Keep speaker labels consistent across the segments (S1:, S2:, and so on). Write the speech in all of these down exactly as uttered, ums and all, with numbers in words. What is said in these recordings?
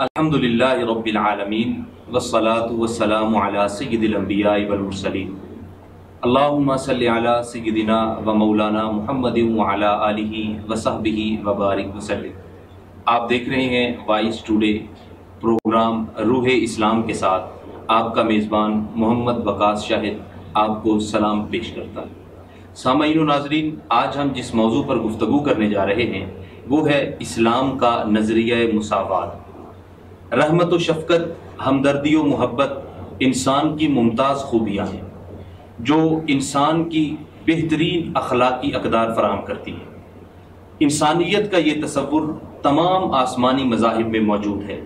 S1: الحمدللہ رب العالمین والصلاة والسلام علی سید الانبیاء والمرسلین اللہم صلی علی سیدنا و مولانا محمد وعلی آلہ وصحبہ وبارک وسلم۔ آپ دیکھ رہے ہیں وائس ٹوڈے پروگرام روح اسلام کے ساتھ آپ کا میزبان محمد وقاص شاہد آپ کو سلام پیش کرتا ہے۔ سامعین و ناظرین، آج ہم جس موضوع پر گفتگو کرنے جا رہے ہیں وہ ہے اسلام کا نظریہ مساوات۔ رحمت و شفقت، ہمدردی و محبت انسان کی ممتاز خوبیاں ہیں جو انسان کی بہترین اخلاقی اقدار فراہم کرتی ہیں۔ انسانیت کا یہ تصور تمام آسمانی مذاہب میں موجود ہے،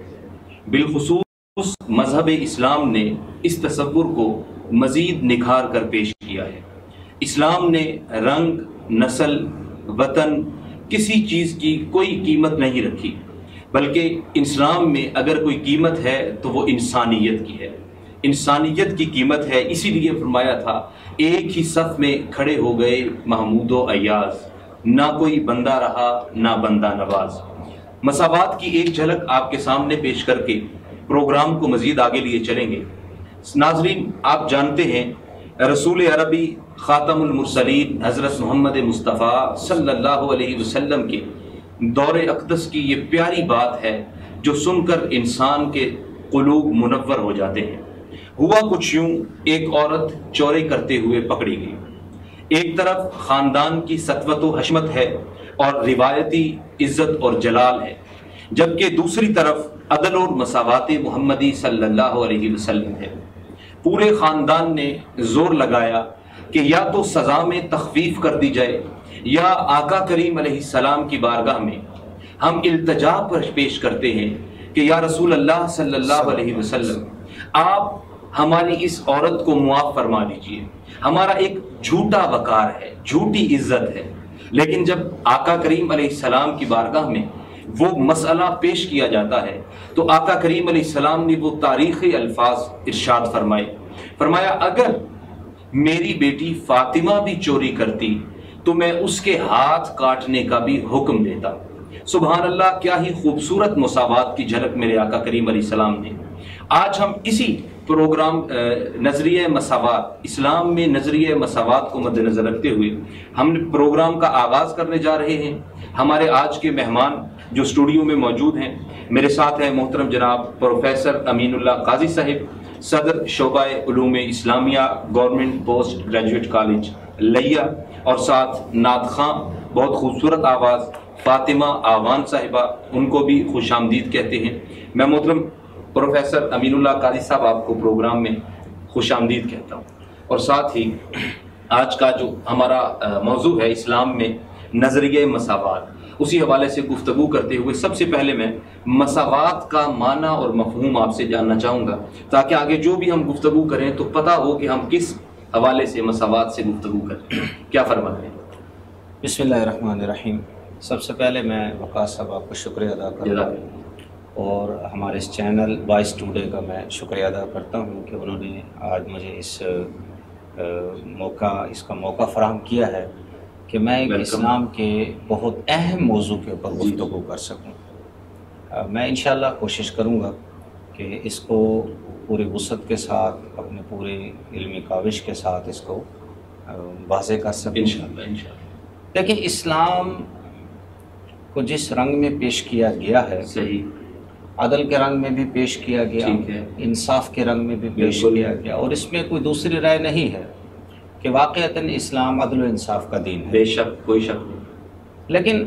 S1: بالخصوص مذہب اسلام نے اس تصور کو مزید نکھار کر پیش کیا ہے۔ اسلام نے رنگ، نسل، وطن، کسی چیز کی کوئی قیمت نہیں رکھی، بلکہ اسلام میں اگر کوئی قیمت ہے تو وہ انسانیت کی ہے۔ انسانیت کی قیمت ہے، اسی لیے فرمایا تھا ایک ہی صف میں کھڑے ہو گئے محمود و ایاز، نہ کوئی بندہ رہا نہ بندہ نواز۔ مساوات کی ایک جھلک آپ کے سامنے پیش کر کے پروگرام کو مزید آگے لیے چلیں گے۔ ناظرین، آپ جانتے ہیں رسول عربی خاتم المرسلین حضرت محمد مصطفیٰ صلی اللہ علیہ وسلم کے دور اقدس کی یہ پیاری بات ہے جو سن کر انسان کے قلوب منور ہو جاتے ہیں۔ ہوا کچھ یوں، ایک عورت چوری کرتے ہوئے پکڑی گئی۔ ایک طرف خاندان کی سطوت و حشمت ہے اور روایتی عزت اور جلال ہے، جبکہ دوسری طرف عدل اور مساوات محمدی صلی اللہ علیہ وسلم ہے۔ پورے خاندان نے زور لگایا کہ یا تو سزا میں تخفیف کر دی جائے یا آقا کریم علیہ السلام کی بارگاہ میں ہم التجا پر پیش کرتے ہیں کہ یا رسول اللہ صلی اللہ علیہ وسلم، آپ ہماری اس عورت کو معاف فرما دیجئے۔ ہمارا ایک جھوٹا وقار ہے، جھوٹی عزت ہے، لیکن جب آقا کریم علیہ السلام کی بارگاہ میں وہ مسئلہ پیش کیا جاتا ہے تو آقا کریم علیہ السلام نے وہ تاریخی الفاظ ارشاد فرمائے فرمایا اگر میری بیٹی فاطمہ بھی چوری کرتی تو میں اس کے ہاتھ کاٹنے کا بھی حکم دیتا۔ سبحان اللہ، کیا ہی خوبصورت مساوات کی جھلک میرے آقا کریم علیہ السلام نے۔ آج ہم اسی پروگرام نظریہ مساوات، اسلام میں نظریہ مساوات کو مد نظر رکھتے ہوئے ہم پروگرام کا آغاز کرنے جا رہے ہیں۔ ہمارے آج کے مہمان جو اسٹوڈیو میں موجود ہیں، میرے ساتھ ہیں محترم جناب پروفیسر امین اللہ قاضی صاحب، صدر شعبہ علوم اسلامیہ، گورنمنٹ پوسٹ گریجویٹ کالج لیا، اور ساتھ نعت خواں، بہت خوبصورت آواز، فاطمہ آوان صاحبہ، ان کو بھی خوش آمدید کہتے ہیں۔ میں محترم پروفیسر امین اللہ قاضی صاحب آپ کو پروگرام میں خوش آمدید کہتا ہوں، اور ساتھ ہی آج کا جو ہمارا موضوع ہے اسلام میں نظریہ مساوات، اسی حوالے سے گفتگو کرتے ہوئے سب سے پہلے میں مساوات کا معنی اور مفہوم آپ سے جاننا چاہوں گا، تاکہ آگے جو بھی ہم گفتگو کریں تو پتہ ہو کہ ہم کس حوالے سے مساوات سے گفتگو کریں۔ کیا فرماتے ہیں؟
S2: بسم اللہ الرحمن الرحیم۔ سب سے پہلے میں وقاص صاحب آپ کو شکریہ ادا کرتا ہوں، اور ہمارے اس چینل وائس ٹوڈے کا میں شکریہ ادا کرتا ہوں کہ انہوں نے آج مجھے اس موقع اس کا موقع فراہم کیا ہے کہ میں ایک اسلام کے بہت اہم موضوع کے اوپر گفتگو کر سکوں۔ میں انشاءاللہ کوشش کروں گا کہ اس کو پوری وسعت کے ساتھ، اپنے پورے علمی کاوش کے ساتھ اس کو واضح کر سکوں
S1: انشاءاللہ انشاءاللہ۔
S2: دیکھیں، اسلام کو جس رنگ میں پیش کیا گیا ہے،
S1: صحیح،
S2: عدل کے رنگ میں بھی پیش کیا گیا، انصاف کے رنگ میں بھی پیش کیا گیا، اور اس میں کوئی دوسری رائے نہیں ہے کہ واقعتاً اسلام عدل و انصاف کا دین ہے،
S1: بے شک، کوئی شک نہیں۔
S2: لیکن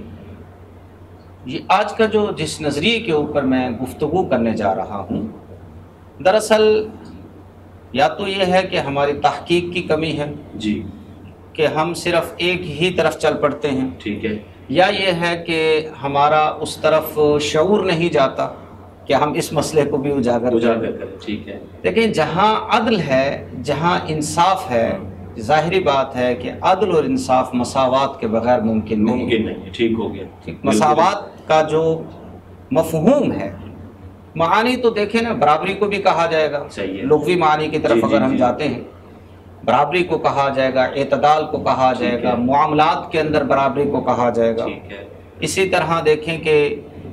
S2: یہ آج کا جو جس نظریے کے اوپر میں گفتگو کرنے جا رہا ہوں، دراصل یا تو یہ ہے کہ ہماری تحقیق کی کمی ہے
S1: جی،
S2: کہ ہم صرف ایک ہی طرف چل پڑتے ہیں،
S1: ٹھیک ہے،
S2: یا یہ ہے کہ ہمارا اس طرف شعور نہیں جاتا کہ ہم اس مسئلے کو بھی اجاگر
S1: اجاگر کریں، ٹھیک ہے۔
S2: لیکن جہاں عدل ہے، جہاں انصاف ہے، ظاہری بات ہے کہ عدل اور انصاف مساوات کے بغیر ممکن نہیں
S1: ممکن نہیں، ٹھیک ہو گیا۔
S2: مساوات کا جو مفہوم ہے، معانی تو دیکھیں نا، برابری کو بھی کہا جائے گا، لغوی معانی کی طرف اگر ہم جاتے ہیں، برابری کو کہا جائے گا، اعتدال کو کہا جائے گا، معاملات کے اندر برابری کو کہا جائے گا۔ اسی طرح دیکھیں کہ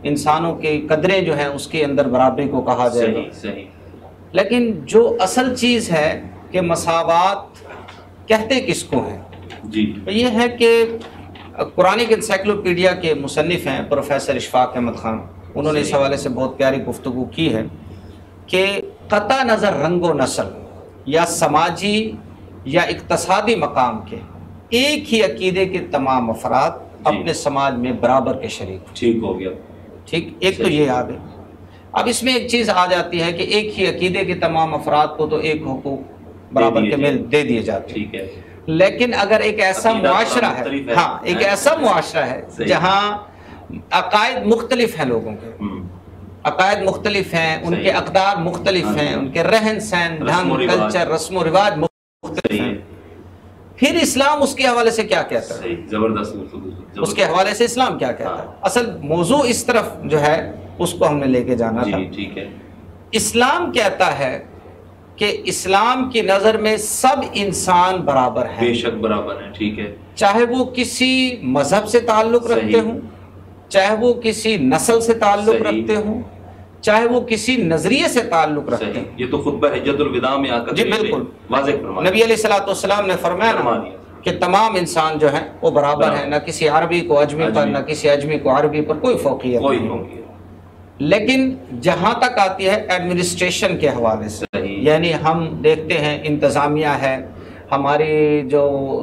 S2: انسانوں کی قدریں جو ہیں اس کے اندر برابری کو کہا جائے گا.
S1: صحیح صحیح.
S2: لیکن جو اصل چیز ہے کہ مساوات کہتے کس کو ہیں؟
S1: جی
S2: یہ ہے کہ قرآنک انسائکلوپیڈیا کے مصنف ہیں پروفیسر اشفاق احمد خان، انہوں نے اس حوالے سے بہت پیاری گفتگو کی ہے کہ قطع نظر رنگ و نسل یا سماجی یا اقتصادی مقام کے ایک ہی عقیدے کے تمام افراد اپنے سماج میں برابر کے شریک.
S1: ٹھیک ہو گیا.
S2: ٹھیک، ایک تو یہ آ گئی. اب اس میں ایک چیز آ جاتی ہے کہ ایک ہی عقیدے کے تمام افراد کو تو ایک حقوق برابر کے مل دے دیے جاتے ہیں.
S1: ٹھیک ہے.
S2: لیکن اگر ایک ایسا معاشرہ ہے، ہاں ایک ایسا معاشرہ ہے جہاں عقائد مختلف ہیں، لوگوں کے عقائد مختلف ہیں، ان کے اقدار مختلف ہیں، ان کے رہن سہن، ڈھنگ، کلچر، رسم و رواج مختلف ہیں، پھر اسلام اس کے حوالے سے کیا کہتا ہے؟
S1: زبردست.
S2: اس کے حوالے سے اسلام کیا کہتا ہے؟ اصل موضوع اس طرف جو ہے اس کو ہم نے لے کے جانا تھا.
S1: ٹھیک ہے.
S2: اسلام کہتا ہے کہ اسلام کی نظر میں سب انسان برابر ہیں.
S1: بے شک برابر ہیں. ٹھیک ہے.
S2: چاہے وہ کسی مذہب سے تعلق رکھتے ہوں، چاہے وہ کسی نسل سے تعلق رکھتے ہوں، چاہے وہ کسی نظریے سے تعلق رکھتے ہیں.
S1: یہ تو خطبہ حجۃ الوداع میں آ کر
S2: جی بالکل
S1: واضح فرمایا.
S2: نبی علیہ الصلوۃ والسلام نے فرمایا کہ تمام انسان جو ہیں وہ برابر ہیں، نہ کسی عربی کو اجمی پر، نہ کسی اجمی کو عربی پر کوئی فوقیت نہیں. لیکن جہاں تک آتی ہے ایڈمنسٹریشن کے حوالے سے، یعنی ہم دیکھتے ہیں انتظامیہ ہے، ہماری جو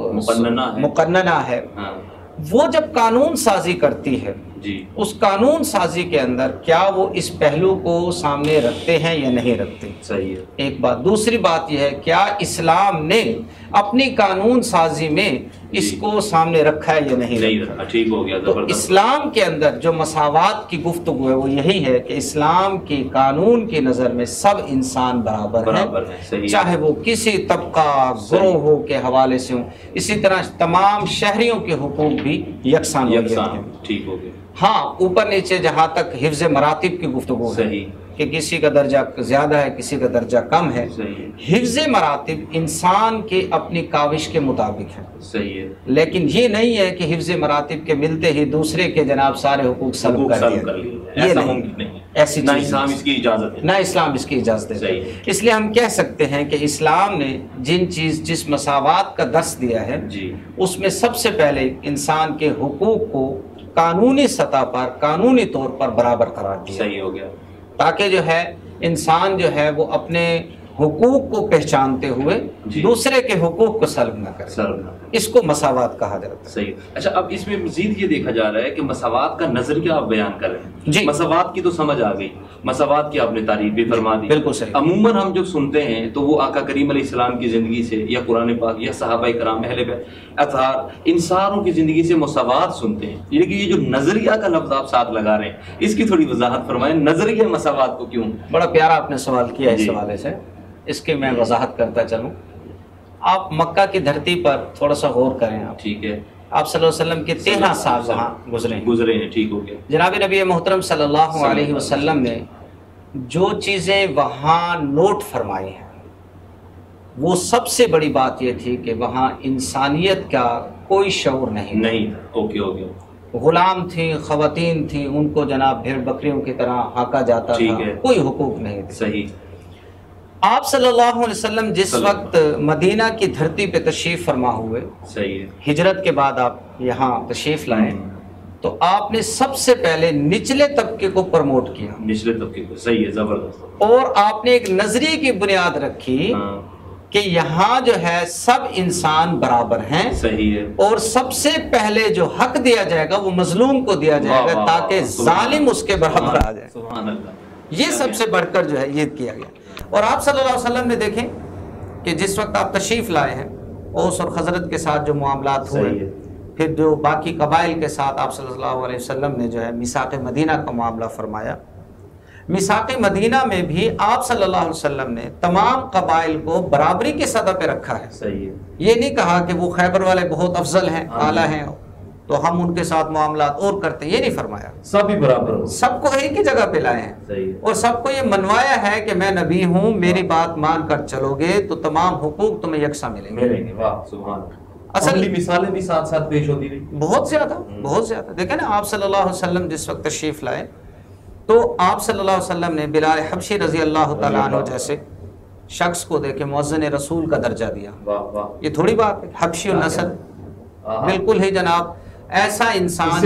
S2: مقننہ ہے، وہ جب قانون سازی کرتی ہے
S1: جی
S2: اس قانون سازی کے اندر کیا وہ اس پہلو کو سامنے رکھتے ہیں یا نہیں رکھتے؟
S1: صحیح ہے.
S2: ایک بات. دوسری بات یہ ہے کیا اسلام نے اپنی قانون سازی میں اس کو سامنے رکھا ہے یا نہیں
S1: رکھا؟ ٹھیک ہو گیا.
S2: تو اسلام کے اندر جو مساوات کی گفتگو ہے وہ یہی ہے کہ اسلام کی قانون کی نظر میں سب انسان برابر ہیں، چاہے وہ کسی طبقہ گروہ کے حوالے سے ہوں. اسی طرح تمام شہریوں کے حقوق بھی یکساں ہیں.
S1: ٹھیک ہو گیا.
S2: ہاں اوپر نیچے جہاں تک حفظ مراتب کی گفتگو ہے کہ کسی کا درجہ زیادہ ہے کسی کا درجہ کم ہے، حفظ مراتب انسان کے اپنی کاوش کے مطابق ہے.
S1: صحیح ہے.
S2: لیکن یہ نہیں ہے کہ حفظ مراتب کے ملتے ہی دوسرے کے جناب سارے حقوق سلب کر دیے.
S1: ایسا ممکن نہیں.
S2: ایسی
S1: نہ اسلام اس کی اجازت ہے،
S2: نہ اسلام اس کی اجازت ہے. اس لیے ہم کہہ سکتے ہیں کہ اسلام نے جن چیز جس مساوات کا درس دیا ہے اس میں سب سے پہلے انسان کے حقوق کو قانونی سطح پر قانونی طور پر برابر قرار دیا.
S1: صحیح ہو گیا.
S2: تاکہ جو ہے انسان جو ہے وہ اپنے حقوق کو پہچانتے ہوئے دوسرے کے حقوق کو سلب نہ کرے. اس کو مساوات کہا جاتا ہے.
S1: صحیح. اچھا اب اس میں مزید یہ دیکھا جا رہا ہے کہ مساوات کا نظریہ آپ بیان کر رہے ہیں.
S2: جی
S1: مساوات کی تو سمجھ آ گئی، مساوات کی آپ نے تعریف بھی فرما دی.
S2: بالکل صحیح.
S1: عموماً ہم جب سنتے ہیں تو وہ آقا کریم علیہ السلام کی زندگی سے یا قرآن پاک یا صحابہ کرام اہل بیت اطہار ان ساروں کی زندگی سے مساوات سنتے ہیں، لیکن یہ جو نظریہ کا لفظ آپ ساتھ لگا رہے ہیں اس کی تھوڑی وضاحت فرمائیں. نظریہ مساوات کو کیوں؟
S2: بڑا پیارا آپ نے سوال کیا اس حوالے سے، اس کی میں وضاحت کرتا چلوں. آپ مکہ کی دھرتی پر تھوڑا سا غور کریں. آپ
S1: ٹھیک ہے.
S2: آپ صلی اللہ علیہ وسلم کے تیرہ سال وہاں گزرے
S1: گزرے ہیں. ٹھیک ہو گیا.
S2: جناب نبی محترم صلی اللہ علیہ وسلم نے جو چیزیں وہاں نوٹ فرمائی ہیں وہ سب سے بڑی بات یہ تھی کہ وہاں انسانیت کا کوئی شعور نہیں
S1: نہیں اوکے ہو گیا.
S2: غلام تھیں، خواتین تھیں، ان کو جناب بھیڑ بکریوں کی طرح ہانکا جاتا تھا، کوئی حقوق نہیں تھے.
S1: صحیح.
S2: آپ صلی اللہ علیہ وسلم جس وقت مدینہ کی دھرتی پہ تشریف فرما ہوئے،
S1: صحیح ہے،
S2: ہجرت کے بعد آپ یہاں تشریف لائے تو آپ نے سب سے پہلے نچلے طبقے کو پروموٹ کیا.
S1: نچلے طبقے کو. صحیح ہے، زبردست.
S2: اور آپ نے ایک نظریے کی بنیاد رکھی کہ یہاں جو ہے سب انسان برابر ہیں.
S1: صحیح ہے.
S2: اور سب سے پہلے جو حق دیا جائے گا وہ مظلوم کو دیا جائے گا تاکہ ظالم اس کے برابر آ جائے.
S1: سبحان اللہ.
S2: یہ سب سے بڑھ کر جو ہے یہ کیا گیا. اور آپ صلی اللہ علیہ وسلم نے دیکھیں کہ جس وقت آپ تشریف لائے ہیں اوس اور خزرج کے ساتھ جو معاملات ہوئے، پھر جو باقی قبائل کے ساتھ آپ صلی اللہ علیہ وسلم نے جو ہے میثاق مدینہ کا معاملہ فرمایا. میثاق مدینہ میں بھی آپ صلی اللہ علیہ وسلم نے تمام قبائل کو برابری کے سطح پہ رکھا ہے.
S1: صحیح ہے. یہ
S2: نہیں کہا کہ وہ خیبر والے بہت افضل ہیں، اعلیٰ ہیں تو ہم ان کے ساتھ معاملات اور کرتے ہیں، یہ نہیں فرمایا.
S1: سب بھی برابر ہو،
S2: سب کو ایک ہی جگہ پہ لائے ہیں.
S1: صحیح. اور
S2: سب کو یہ منوایا ہے کہ میں نبی ہوں، میری بات مان کر چلو گے تو تمام حقوق تمہیں یکساں ملیں گے.
S1: واہ سبحان اللہ.
S2: اصل
S1: مثالیں بھی ساتھ ساتھ پیش ہوتی رہی
S2: بہت زیادہ بہت زیادہ. دیکھیں نا آپ صلی اللہ علیہ وسلم جس وقت تشریف لائے تو آپ صلی اللہ علیہ وسلم نے بلال حبشی رضی اللہ تعالیٰ عنہ جیسے شخص کو دیکھ کے مؤذن رسول کا درجہ دیا. یہ تھوڑی بات ہے. حبشی النسل بالکل ہی جناب ایسا انسان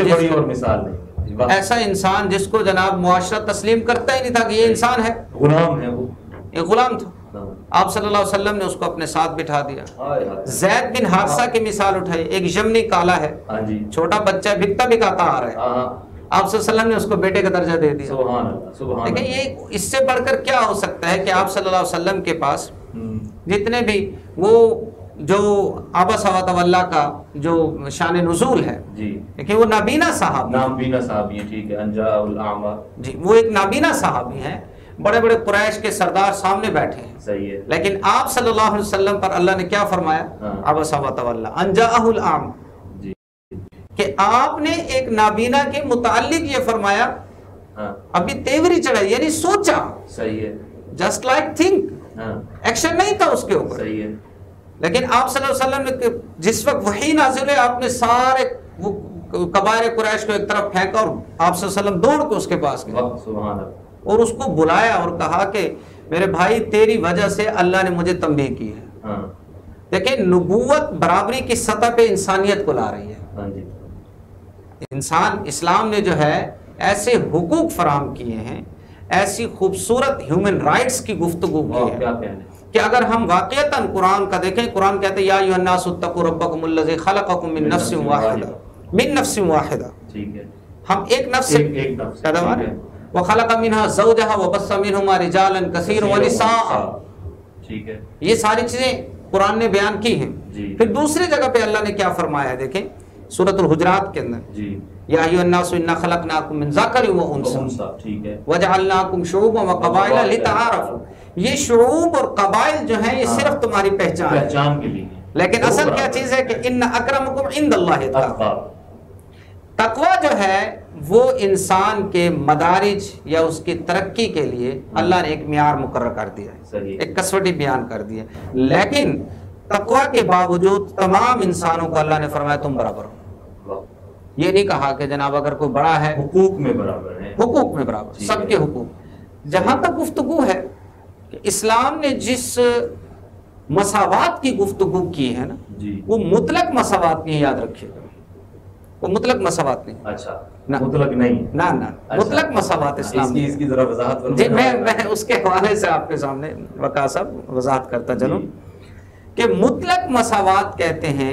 S2: ایسا انسان جس کو جناب معاشرہ تسلیم کرتا ہی نہیں تھا کہ یہ انسان ہے,
S1: غلام ہے, وہ
S2: یہ غلام تھا. آپ صلی اللہ علیہ وسلم نے اس کو اپنے ساتھ بٹھا دیا. زید بن حارثہ کی مثال اٹھائی, ایک یمنی کالا ہے, چھوٹا بچہ بھکتا بکاتا آ رہا ہے, آپ صلی اللہ علیہ وسلم نے اس کو بیٹے کا درجہ دے دیا. لیکن یہ اس سے بڑھ کر کیا ہو سکتا ہے کہ آپ صلی اللہ علیہ وسلم کے پاس جتنے بھی وہ جو عبس و تولى کا جو شان نزول ہے, لیکن وہ نابینا صحابی
S1: نابینا صحابی ہیں, ٹھیک ہے, انجاء الاعمى,
S2: جی وہ ایک نابینا صحابی ہیں, بڑے بڑے قریش کے سردار سامنے بیٹھے ہیں,
S1: صحیح ہے,
S2: لیکن آپ صلی اللہ علیہ وسلم پر اللہ نے کیا فرمایا, عبس و تولى انجاءہ الاعمى, کہ آپ نے ایک نابینا کے متعلق یہ فرمایا, ابھی تیوری چڑھائی, یعنی سوچا,
S1: صحیح ہے,
S2: جسٹ لائک تھنک, ایکشن نہیں تھا اس کے اوپر.
S1: صحیح ہے.
S2: لیکن آپ صلی اللہ علیہ وسلم نے جس وقت وحی نازل ہے, آپ نے سارے وہ کبائر قریش کو ایک طرف پھینکا اور آپ صلی اللہ علیہ وسلم دوڑ کے اس کے پاس گئے,
S1: سبحان اللہ,
S2: اور اس کو بلایا اور کہا کہ میرے بھائی تیری وجہ سے اللہ نے مجھے تنبیہ کی ہے. دیکھیں نبوت برابری کی سطح پہ انسانیت کو لا رہی ہے. انسان اسلام نے جو ہے ایسے حقوق فراہم کیے ہیں, ایسی خوبصورت ہیومن رائٹس کی گفتگو کی ہے کہ اگر ہم واقعتاً قرآن کا دیکھیں, قرآن کہتے ہیں یا ایھا الناس اتقوا ربکم الذی خلقکم من نفس واحدہ, من نفس واحدہ,
S1: ٹھیک ہے,
S2: ہم ایک نفس سے پیدا ہوئے, وخلق منها زوجها وبث منهما رجالا كثيرا ونساء,
S1: ٹھیک ہے,
S2: یہ ساری چیزیں قرآن نے بیان کی ہیں. پھر دوسری جگہ پہ اللہ نے کیا فرمایا ہے, دیکھیں سورۃ الحجرات کے اندر,
S1: جی,
S2: یا ایھا الناس انا خلقناکم من ذکر و انثی,
S1: ٹھیک ہے,
S2: وجعلناکم شعوبا وقبائل لتعارفوا. یہ شعوب اور قبائل جو ہیں یہ صرف تمہاری پہچان
S1: پہچان کے لیے,
S2: لیکن اصل کیا چیز ہے کہ ان اکرمکم عند اللہ اتقوا. تقوی جو ہے وہ انسان کے مدارج یا اس کی ترقی کے لیے اللہ نے ایک معیار مقرر کر دیا ہے, ایک کسوٹی بیان کر دی ہے. لیکن تقوی کے باوجود تمام انسانوں کو اللہ نے فرمایا تم برابر ہو. یہ نہیں کہا کہ جناب اگر کوئی بڑا ہے
S1: حقوق میں برابر ہے,
S2: حقوق میں برابر, سب کے حقوق. جہاں تک گفتگو ہے کہ اسلام نے جس مساوات کی گفتگو کی ہے نا, وہ مطلق مساوات نہیں, یاد رکھیے گا, وہ مطلق مساوات نہیں.
S1: اچھا, مطلق نہیں,
S2: نہ نہ مطلق مساوات اسلام
S1: کی, اس کی ذرا وضاحت کرو.
S2: جی میں میں اس کے حوالے سے آپ کے سامنے وقاص صاحب وضاحت کرتا چلوں کہ مطلق مساوات کہتے ہیں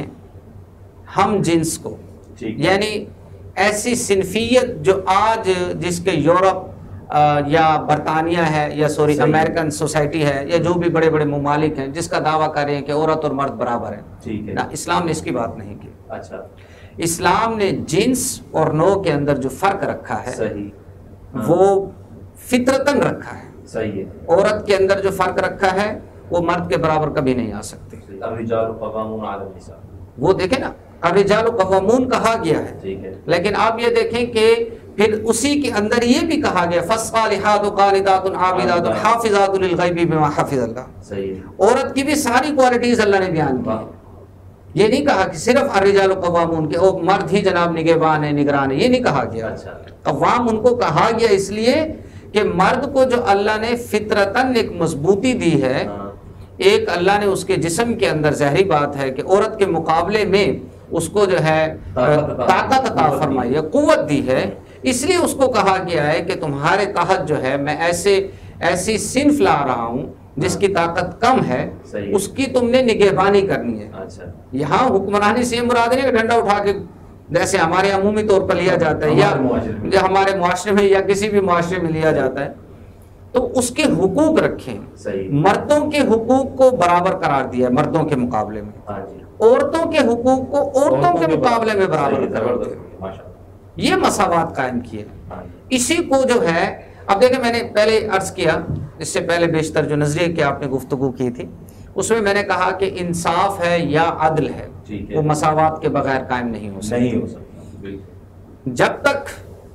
S2: ہم جنس کو, یعنی ایسی صنفیت جو آج جس کے یورپ یا برطانیہ ہے یا سوری امریکن سوسائٹی ہے یا جو بھی بڑے بڑے ممالک ہیں جس کا دعویٰ کر رہے ہیں کہ عورت اور مرد برابر ہیں, نہ اسلام نے اس کی بات نہیں کی.
S1: اچھا,
S2: اسلام نے جنس اور نوع کے اندر جو فرق رکھا ہے, صحیح, وہ فطرتاً رکھا ہے.
S1: صحیح ہے.
S2: عورت کے اندر جو فرق رکھا ہے وہ مرد کے برابر کبھی نہیں آ سکتے.
S1: الرجال قوامون علی النساء,
S2: وہ دیکھیں نا, الرجال قوامون کہا گیا ہے,
S1: ٹھیک ہے,
S2: لیکن آپ یہ دیکھیں کہ پھر اسی کے اندر یہ بھی کہا گیا فالصالحات قانتات عابدات حافظات للغیب بما حفظ اللہ. صحیح, عورت کی بھی ساری کوالٹیز اللہ نے بیان کی. یہ نہیں کہا کہ صرف الرجال قوامون کے وہ مرد ہی جناب نگہبان ہیں, نگران ہیں, یہ نہیں کہا گیا. قوام ان کو کہا گیا اس لیے کہ مرد کو جو اللہ نے فطرتاً ایک مضبوطی دی ہے, ایک اللہ نے اس کے جسم کے اندر, ظاہری بات ہے کہ عورت کے مقابلے میں اس کو جو ہے طاقت عطا فرمائی ہے, قوت دی ہے, اس لیے اس کو کہا گیا ہے کہ تمہارے تحت جو ہے میں ایسے ایسی صنف لا رہا ہوں جس کی طاقت کم ہے, اس کی تم نے نگہبانی کرنی ہے. یہاں حکمرانی سے مراد نہیں کہ ڈنڈا اٹھا کے جیسے ہمارے عمومی طور پر لیا جاتا ہے یا ہمارے معاشرے میں یا کسی بھی معاشرے میں لیا جاتا ہے, تو اس کے حقوق رکھیں. مردوں کے حقوق کو برابر قرار دیا ہے مردوں کے مقابلے میں, عورتوں کے حقوق کو عورتوں کے مقابلے میں برابر قرار دیا, یہ مساوات قائم کی ہے. اسی کو جو ہے اب دیکھیں میں نے پہلے عرض کیا, اس سے پہلے بیشتر جو نظریے کی آپ نے گفتگو کی تھی اس میں میں نے کہا کہ انصاف ہے یا عدل ہے, وہ مساوات کے بغیر قائم نہیں ہو سکتا. جب تک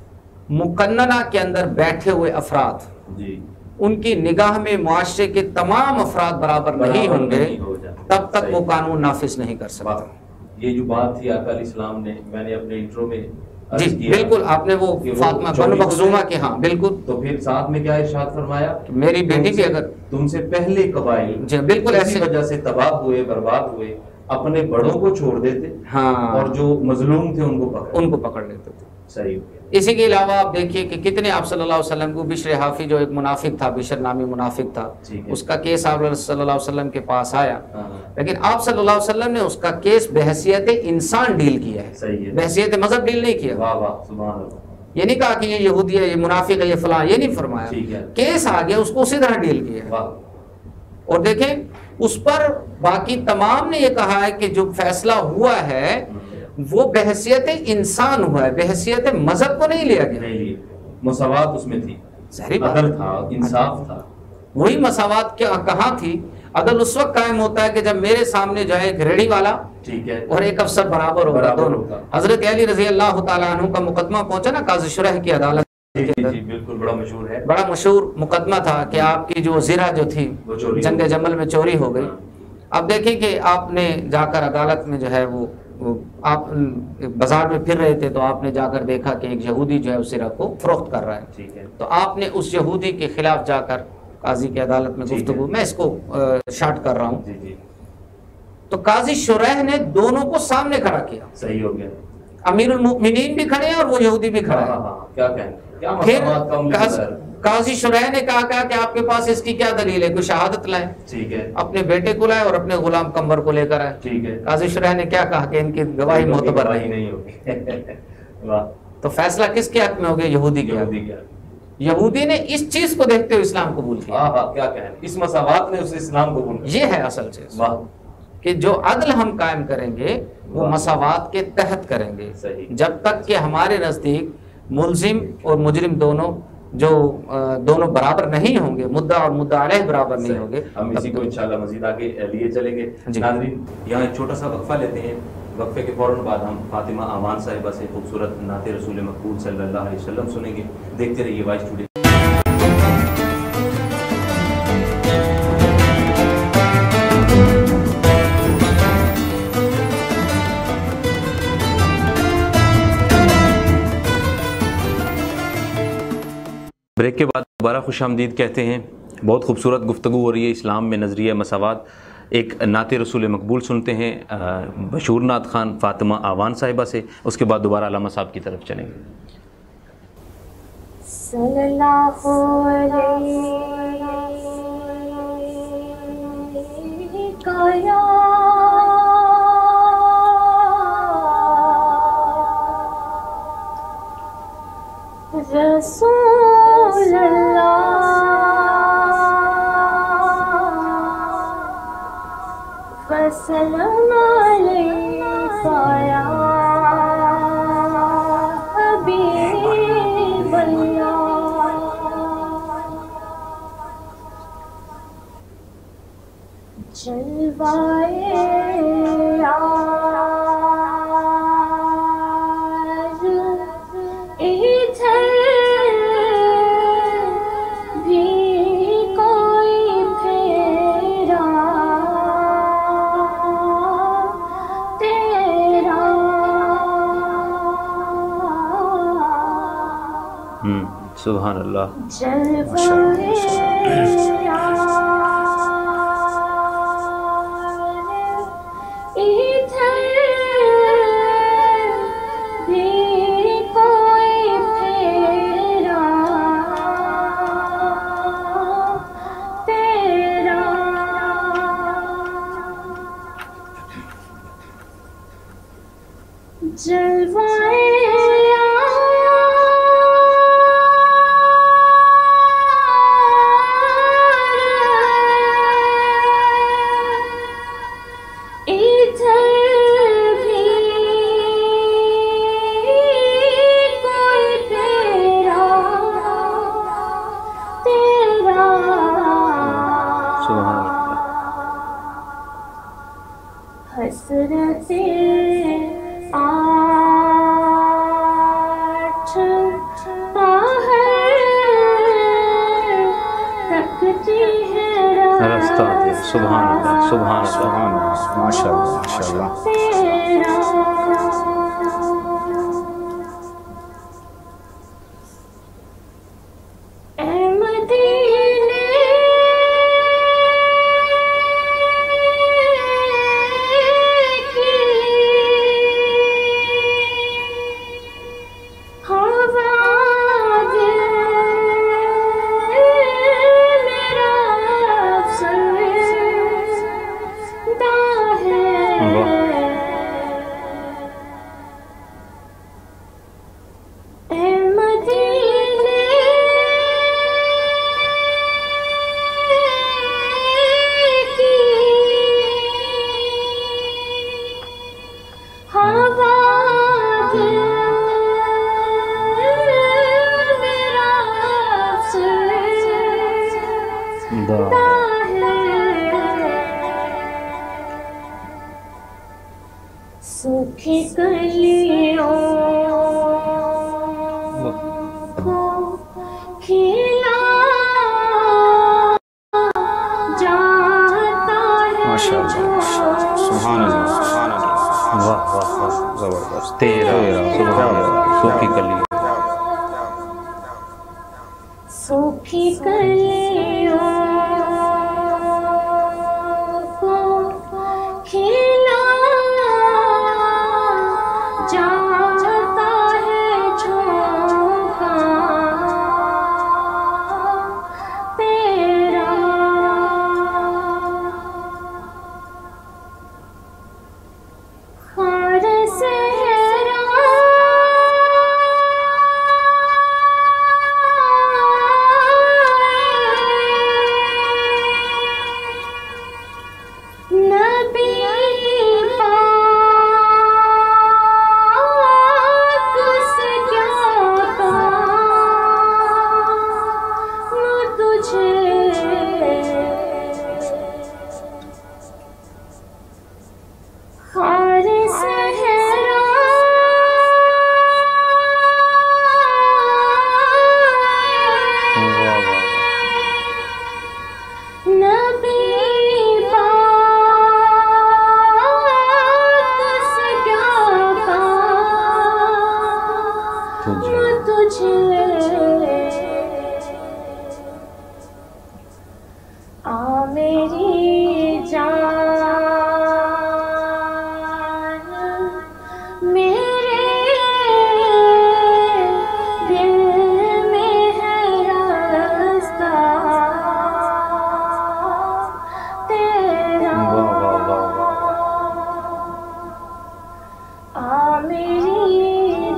S2: مقننہ کے اندر بیٹھے ہوئے افراد ان کی نگاہ میں معاشرے کے تمام افراد برابر نہیں ہوں گے تب تک وہ قانون نافذ نہیں کر سکتا.
S1: یہ جو بات تھی آقا علیہ السلام نے, میں نے اپنے انٹرو میں
S3: جی بالکل، آپ نے وہ فاطمہ بنو مخزومہ کے، ہاں بالکل.
S1: تو پھر ساتھ میں کیا ارشاد فرمایا؟
S3: میری بیٹی بھی اگر
S1: تم سے پہلے قبائل
S3: جی بالکل ایسی
S1: وجہ سے تباہ ہوئے، برباد ہوئے، اپنے بڑوں کو چھوڑ دیتے،
S3: ہاں،
S1: اور جو مظلوم تھے ان کو پکڑ
S3: ان کو پکڑ لیتے تھے.
S1: صحیح ہو گیا.
S3: اسی کے علاوہ آپ دیکھیے کہ کتنے آپ صلی اللہ علیہ وسلم کو بشر حافی جو ایک منافق تھا، بشر نامی منافق تھا، اس کا کیس آپ صلی اللہ علیہ وسلم کے پاس آیا، لیکن آپ صلی اللہ علیہ وسلم نے اس کا کیس بحیثیت انسان ڈیل کیا ہے، بحیثیت مذہب ڈیل نہیں کیا.
S1: واہ واہ سبحان اللہ.
S3: یہ نہیں کہا کہ یہ یہودی ہے، یہ منافق ہے، یہ فلاں، یہ نہیں فرمایا. کیس آ گیا، اس کو اسی طرح ڈیل کیا. اور دیکھیں اس پر باقی تمام نے یہ کہا ہے کہ جو فیصلہ ہوا ہے وہ بحیثیت انسان ہوا ہے، بحیثیت مذہب کو نہیں لیا گیا.
S1: نہیں، مساوات اس میں تھی، عدل تھا، انصاف تھا.
S3: وہی مساوات کیا کہاں تھی؟ عدل اس وقت قائم ہوتا ہے کہ جب میرے سامنے جو ہے ایک ریڑھی والا
S1: ٹھیک ہے اور
S3: ایک افسر برابر ہوگا دونوں. حضرت علی رضی اللہ تعالیٰ عنہ کا مقدمہ پہنچا نا قاضی شرح کی عدالت،
S1: جی بالکل بڑا مشہور ہے،
S3: بڑا مشہور مقدمہ تھا کہ آپ کی جو زرہ جو تھی جنگ جمل میں چوری ہو گئی. اب دیکھیں کہ آپ نے جا کر عدالت میں جو ہے وہ آپ بازار میں پھر رہے تھے تو آپ نے جا کر دیکھا کہ ایک یہودی جو ہے اس زرہ کو فروخت کر رہا ہے.
S1: ٹھیک ہے.
S3: تو آپ نے اس یہودی کے خلاف جا کر قاضی کی عدالت میں گفتگو، میں اس کو شارٹ کر رہا ہوں،
S1: جی جی
S3: تو قاضی شریح نے دونوں کو سامنے کھڑا کیا.
S1: صحیح ہو گیا.
S3: امیر المؤمنین بھی کھڑے ہیں اور وہ یہودی بھی کھڑا ہے.
S1: کیا کہیں، کیا
S3: پھر
S1: مساوات کا
S3: قاضی شریح نے کہا کہا کہ آپ کے پاس اس کی کیا دلیل ہے؟ کوئی شہادت لائے.
S1: ٹھیک ہے.
S3: اپنے بیٹے کو لائے اور اپنے غلام قمر کو لے کر آئے.
S1: ٹھیک ہے.
S3: قاضی شریح نے کیا کہا کہ ان کی گواہی معتبر
S1: نہیں ہوگی. واہ.
S3: تو فیصلہ کس کے حق میں ہو گیا؟ یہودی کے حق. یہودی نے اس چیز کو دیکھتے ہوئے اسلام قبول کیا.
S1: ہاں ہاں کیا کہیں، اس مساوات نے اس اسلام قبول کیا. یہ
S3: ہے اصل چیز کہ جو عدل ہم قائم کریں گے وہ مساوات کے تحت کریں گے. جب تک کہ ہمارے نزدیک ملزم اور مجرم دونوں جو دونوں برابر نہیں ہوں گے، مدعا اور مدعا علیہ برابر نہیں ہوں گے،
S1: ہم اسی کو انشاءاللہ مزید آگے لیے چلیں گے. ناظرین یہاں ایک چھوٹا سا وقفہ لیتے ہیں، وقفے کے فوراً بعد ہم فاطمہ امان صاحبہ سے خوبصورت نعت رسول مقبول صلی اللہ علیہ وسلم سنیں گے. دیکھتے رہیے وائس ٹوڈے. بریک کے بعد دوبارہ خوش آمدید کہتے ہیں. بہت خوبصورت گفتگو ہو رہی ہے اسلام میں نظریہ مساوات. ایک نعت رسول مقبول سنتے ہیں مشہور نعت خان فاطمہ آوان صاحبہ سے، اس کے بعد دوبارہ علامہ صاحب کی طرف چلیں گے.
S4: صلی اللہ علیہ رسول اللہ وسلم علیک یا حبیب اللہ. جلوائے
S1: سبحان اللہ. سبحان اللہ سبحان اللہ ماشاء اللہ ماشاء اللہ.
S4: کی کلیوں کو کھلا جاتا ہے جھونکا تیرا، خار صحرا نبی پاک سے کیا کام تجھے، خار صحرا نبی پاک سے کیا کام تجھے، آ میری جان میرے دل میں ہے راستہ تیرا، آ میری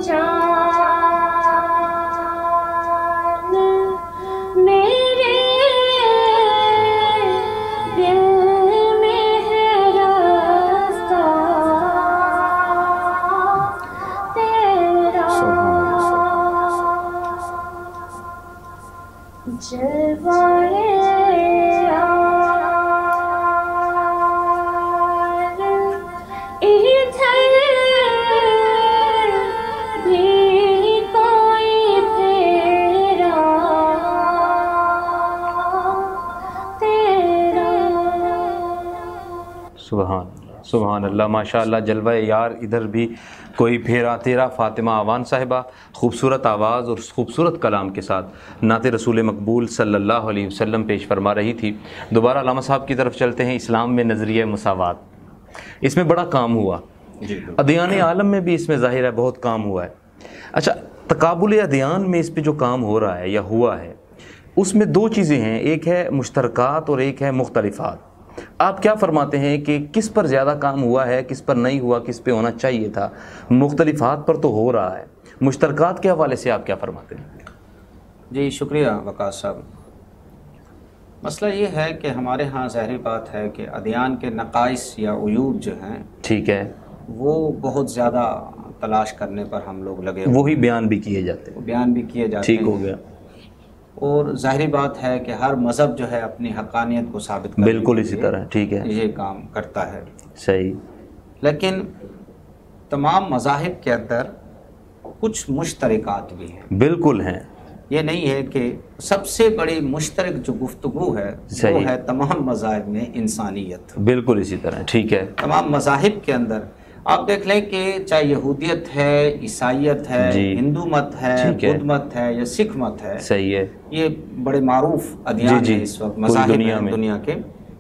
S4: جان میرے دل میں ہے راستہ تیرا، جلوائے یار ادھر بھی کوئی پھیرا تیرا،
S5: سبحان سبحان اللہ، ماشاء اللہ، جلوہ یار ادھر بھی کوئی پھیرا تیرا۔ فاطمہ آوان صاحبہ خوبصورت آواز اور خوبصورت کلام کے ساتھ نعت رسول مقبول صلی اللہ علیہ وسلم پیش فرما رہی تھی۔ دوبارہ علامہ صاحب کی طرف چلتے ہیں۔ اسلام میں نظریہ مساوات، اس میں بڑا کام ہوا، ادیان عالم میں بھی اس میں ظاہر ہے بہت کام ہوا ہے۔ اچھا، تقابل ادیان میں اس پہ جو کام ہو رہا ہے یا ہوا ہے، اس میں دو چیزیں ہیں، ایک ہے مشترکات اور ایک ہے مختلفات۔ آپ کیا فرماتے ہیں کہ کس پر زیادہ کام ہوا ہے، کس پر نہیں ہوا، کس پہ ہونا چاہیے تھا؟ مختلفات پر تو ہو رہا ہے، مشترکات کے حوالے سے آپ کیا فرماتے ہیں؟
S2: جی شکریہ وقاص صاحب۔ مسئلہ یہ ہے کہ ہمارے ہاں ظاہری بات ہے کہ ادیان کے نقائص یا عیوب جو ہیں،
S5: ٹھیک ہے،
S2: وہ بہت زیادہ تلاش کرنے پر ہم لوگ لگے ہوئے
S5: وہی بیان بھی کیے جاتے ہیں،
S2: بیان بھی کیے جاتے ہیں،
S5: ٹھیک ہو گیا۔
S2: اور ظاہری بات ہے کہ ہر مذہب جو ہے اپنی حقانیت کو ثابت کرنے
S5: بالکل
S2: کے
S5: اسی
S2: لیے
S5: طرح، ٹھیک ہے،
S2: یہ کام کرتا ہے۔
S5: صحیح۔
S2: لیکن تمام مذاہب کے اندر کچھ مشترکات بھی ہیں،
S5: بالکل ہیں،
S2: یہ نہیں ہے کہ سب سے بڑی مشترک جو گفتگو ہے
S5: صحیح،
S2: وہ ہے تمام مذاہب میں انسانیت۔
S5: بالکل اسی طرح، ٹھیک ہے،
S2: تمام مذاہب کے اندر آپ دیکھ لیں کہ چاہے یہودیت ہے، عیسائیت ہے،
S5: جی،
S2: ہندو مت ہے،
S5: ٹھیک ہے،
S2: بدھ مت ہے یا سکھ مت ہے،
S5: صحیح ہے،
S2: یہ بڑے معروف ادیان
S5: جی، جی،
S2: ہیں اس وقت
S5: پوری
S2: مذاہب
S5: دنیا
S2: ہیں
S5: میں۔
S2: دنیا کے،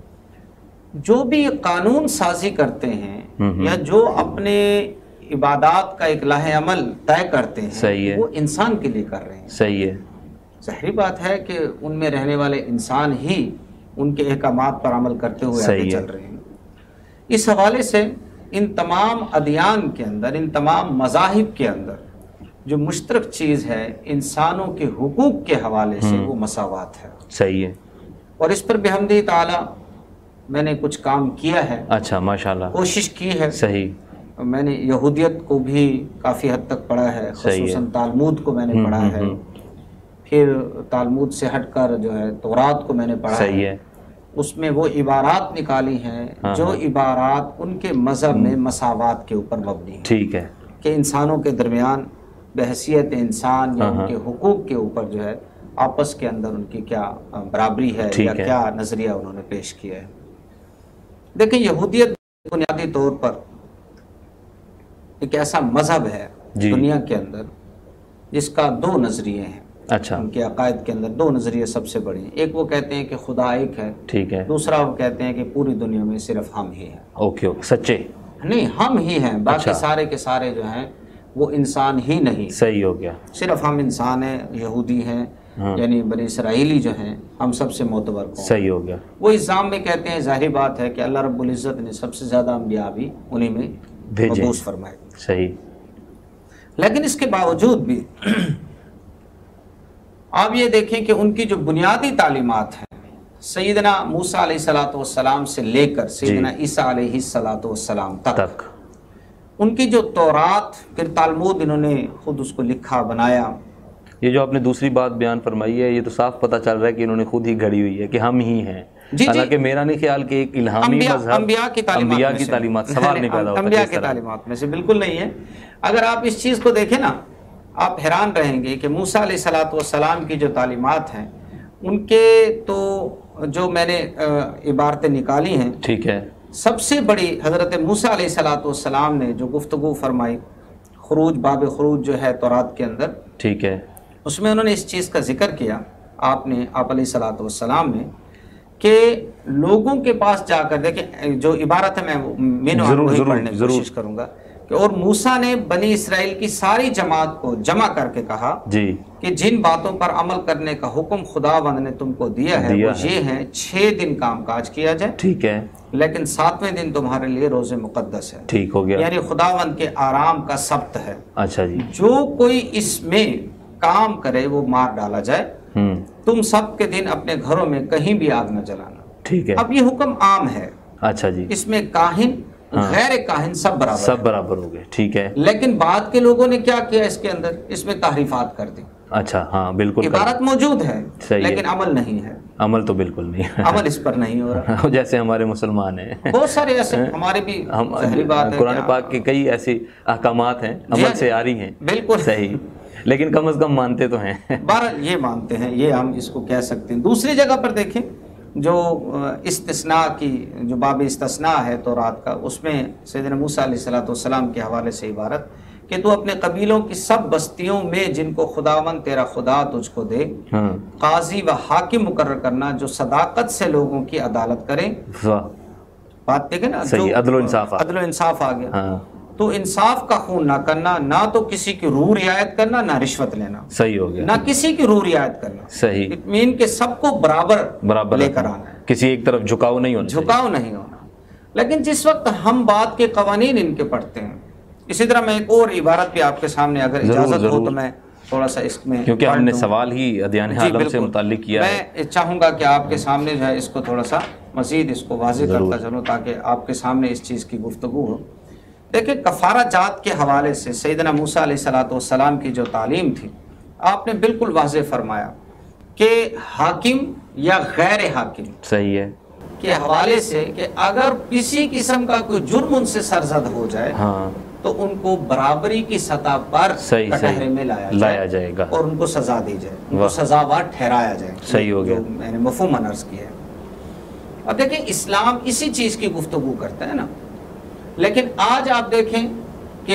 S2: جو بھی قانون سازی کرتے ہیں
S5: ہم ہم۔
S2: یا جو اپنے عبادات کا ایک لاہ عمل طے کرتے
S5: صحیح
S2: ہیں
S5: ہے،
S2: وہ انسان کے لیے کر رہے ہیں۔
S5: صحیح ہے،
S2: ظاہری بات ہے کہ ان میں رہنے والے انسان ہی ان کے احکامات پر عمل کرتے ہوئے آگے
S5: صحیح ہے۔
S2: چل رہے ہیں۔ اس حوالے سے ان تمام ادیان کے اندر، ان تمام مذاہب کے اندر جو مشترک چیز ہے انسانوں کے حقوق کے حوالے سے
S5: ہم۔
S2: وہ مساوات ہے،
S5: صحیح ہے،
S2: اور اس پر بحمدہ تعالی میں نے کچھ کام کیا ہے،
S5: اچھا، ماشاءاللہ،
S2: کوشش کی ہے۔
S5: صحیح،
S2: میں نے یہودیت کو بھی کافی حد تک پڑھا ہے،
S5: صحیح ہے۔
S2: خصوصاً تالمود کو میں نے
S5: ہم،
S2: پڑھا
S5: ہم،
S2: ہے،
S5: ہم۔
S2: پھر تالمود سے ہٹ کر جو ہے تورات کو میں نے پڑھا
S5: صحیح
S2: ہے،
S5: ہے،
S2: اس میں وہ عبارات نکالی ہیں
S5: ہاں،
S2: جو
S5: ہاں۔
S2: عبارات ان کے مذہب میں مساوات کے اوپر مبنی ہیں،
S5: ٹھیک ہے،
S2: کہ انسانوں کے درمیان بحیثیت انسان یا
S5: ہاں،
S2: ان
S5: ہاں۔
S2: کے حقوق کے اوپر جو ہے آپس کے اندر ان کی کیا برابری ہے
S5: ٹھیک
S2: یا
S5: ہے۔
S2: کیا نظریہ انہوں نے پیش کیا ہے۔ دیکھیں، یہودیت بنیادی طور پر ایک ایسا مذہب ہے
S5: جی۔
S2: دنیا کے اندر جس کا دو نظریے ہیں۔
S5: اچھا،
S2: ان کے عقائد کے اندر دو نظریے سب سے بڑے ہیں. ایک وہ کہتے ہیں کہ خدا ایک ہے،
S5: ٹھیک ہے.
S2: دوسرا وہ کہتے ہیں کہ پوری دنیا میں صرف ہم ہی ہیں.
S5: اوکے اوکے، سچے؟
S2: نہیں، ہم ہی ہیں، باقی
S5: اچھا.
S2: سارے کے سارے جو ہیں وہ انسان ہی نہیں.
S5: صحیح ہو گیا.
S2: صرف ہم انسان ہیں، یہودی ہیں،
S5: ہاں.
S2: یعنی بنی اسرائیلی جو ہیں ہم سب سے معتبر قوم.
S5: صحیح ہو گیا.
S2: وہ الزام میں کہتے ہیں، ظاہری بات ہے کہ اللہ رب العزت نے سب سے زیادہ انبیاء بھی انہی میں
S5: بھیجے.
S2: مبعوث فرمائے.
S5: صحیح.
S2: لیکن اس کے باوجود بھی آپ یہ دیکھیں کہ ان کی جو بنیادی تعلیمات ہیں سیدنا موسیٰ علیہ الصلوۃ والسلام سے لے کر سیدنا عیسیٰ علیہ الصلوۃ والسلام تک,
S5: تک
S2: ان کی جو تورات پھر تالمود انہوں نے خود اس کو لکھا بنایا.
S5: یہ جو آپ نے دوسری بات بیان فرمائی ہے یہ تو صاف پتہ چل رہا ہے کہ انہوں نے خود ہی گھڑی ہوئی ہے کہ ہم ہی ہیں.
S2: جی
S5: حالانکہ میرا نہیں خیال کہ ایک الہامی مذہب
S2: انبیاء کی تعلیمات
S5: انبیاء
S2: میں
S5: کی
S2: سے
S5: تعلیمات سوال نہیں پیدا ہوتا.
S2: انبیاء کی تعلیمات میں سے بالکل نہیں ہے. اگر آپ اس چیز کو دیکھیں نا آپ حیران رہیں گے کہ موسیٰ علیہ الصلوۃ والسلام کی جو تعلیمات ہیں ان کے تو جو میں نے عبارتیں نکالی ہیں,
S5: ٹھیک ہے,
S2: سب سے بڑی حضرت موسیٰ علیہ الصلوۃ والسلام نے جو گفتگو فرمائی خروج باب خروج جو ہے تورات کے اندر,
S5: ٹھیک ہے,
S2: اس میں انہوں نے اس چیز کا ذکر کیا آپ نے آپ علیہ الصلوۃ والسلام نے کہ لوگوں کے پاس جا کر دیکھیں جو عبارت ہے میں مینو وہی پڑھنے کی کوشش کروں گا کہ اور موسیٰ نے بنی اسرائیل کی ساری جماعت کو جمع کر کے کہا
S5: جی
S2: کہ جن باتوں پر عمل کرنے کا حکم خداوند نے تم کو دیا ہے وہ یہ ہیں چھ دن کام کاج کیا جائے,
S5: ٹھیک ہے,
S2: لیکن ساتویں دن تمہارے لیے روزے مقدس ہے.
S5: ٹھیک ہو گیا,
S2: یعنی خداوند کے آرام کا سبت ہے.
S5: اچھا جی,
S2: جو کوئی اس میں کام کرے وہ مار ڈالا جائے.
S5: ہم
S2: تم سب کے دن اپنے گھروں میں کہیں بھی آگ نہ جلانا.
S5: ٹھیک ہے,
S2: اب یہ حکم عام ہے,
S5: اچھا جی,
S2: اس میں کاہن غیر کاہن سب برابر
S5: سب برابر ہو گئے, ٹھیک ہے.
S2: لیکن بعد کے لوگوں نے کیا کیا اس کے اندر, اس میں تحریفات کر دی.
S5: اچھا ہاں بالکل,
S2: عبارت موجود ہے لیکن عمل نہیں ہے.
S5: عمل تو بالکل نہیں ہے,
S2: عمل اس پر نہیں ہو رہا.
S5: جیسے ہمارے مسلمان ہیں
S2: بہت سارے ایسے ہمارے بھی ظاہری بات ہے
S5: قرآن پاک کے کئی ایسی احکامات ہیں عمل سے آ رہی ہیں,
S2: بالکل
S5: صحیح, لیکن کم از کم مانتے تو ہیں.
S2: بہرحال یہ مانتے ہیں, یہ ہم اس کو کہہ سکتے ہیں. دوسری جگہ پر دیکھیں جو استثناء کی جو باب استثناء ہے تورات کا, اس میں سیدنا موسیٰ علیہ الصلوۃ والسلام کے حوالے سے عبارت کہ تو اپنے قبیلوں کی سب بستیوں میں جن کو خداوند تیرا خدا تجھ کو دے قاضی و حاکم مقرر کرنا جو صداقت سے لوگوں کی عدالت کریں. بات دیکھیں نا,
S5: صحیح, عدل و انصاف,
S2: عدل و انصاف آ گیا. تو انصاف کا خون نہ کرنا, نہ تو کسی کی روح رعایت کرنا, نہ رشوت لینا. صحیح ہو گیا, نہ کسی کی روح رعایت کرنا. صحیح, اٹ مین کہ سب کو برابر برابر لے کر آنا ہے,
S5: کسی ایک طرف جھکاؤ نہیں ہونا,
S2: جھکاؤ نہیں ہونا. لیکن جس وقت ہم بات کے قوانین ان کے پڑھتے ہیں, اسی طرح میں ایک اور عبارت بھی آپ کے سامنے اگر اجازت ہو تو میں تھوڑا سا اس میں,
S5: کیونکہ ہم نے سوال ہی ادیان عالم سے متعلق کیا ہے,
S2: میں چاہوں گا کہ آپ کے سامنے جو ہے اس کو تھوڑا سا مزید اس کو واضح کرتا چلوں تاکہ آپ کے سامنے اس چیز کی گفتگو ہو. دیکھیں کفارہ جات کے حوالے سے سیدنا موسیٰ علیہ الصلوۃ والسلام کی جو تعلیم تھی آپ نے بالکل واضح فرمایا کہ حاکم یا غیر حاکم,
S5: صحیح ہے,
S2: کے حوالے سے کہ اگر کسی قسم کا کوئی جرم ان سے سرزد ہو جائے
S5: ہاں
S2: تو ان کو برابری کی سطح پر کٹہرے میں لایا
S5: لایا جائے گا
S2: اور ان کو سزا دی جائے, ان کو سزاوار ٹھہرایا جائے.
S5: صحیح ہو گیا,
S2: میں نے مفہوم عرض کیا ہے. اب دیکھیں اسلام اسی چیز کی گفتگو کرتا ہے نا, لیکن آج آپ دیکھیں کہ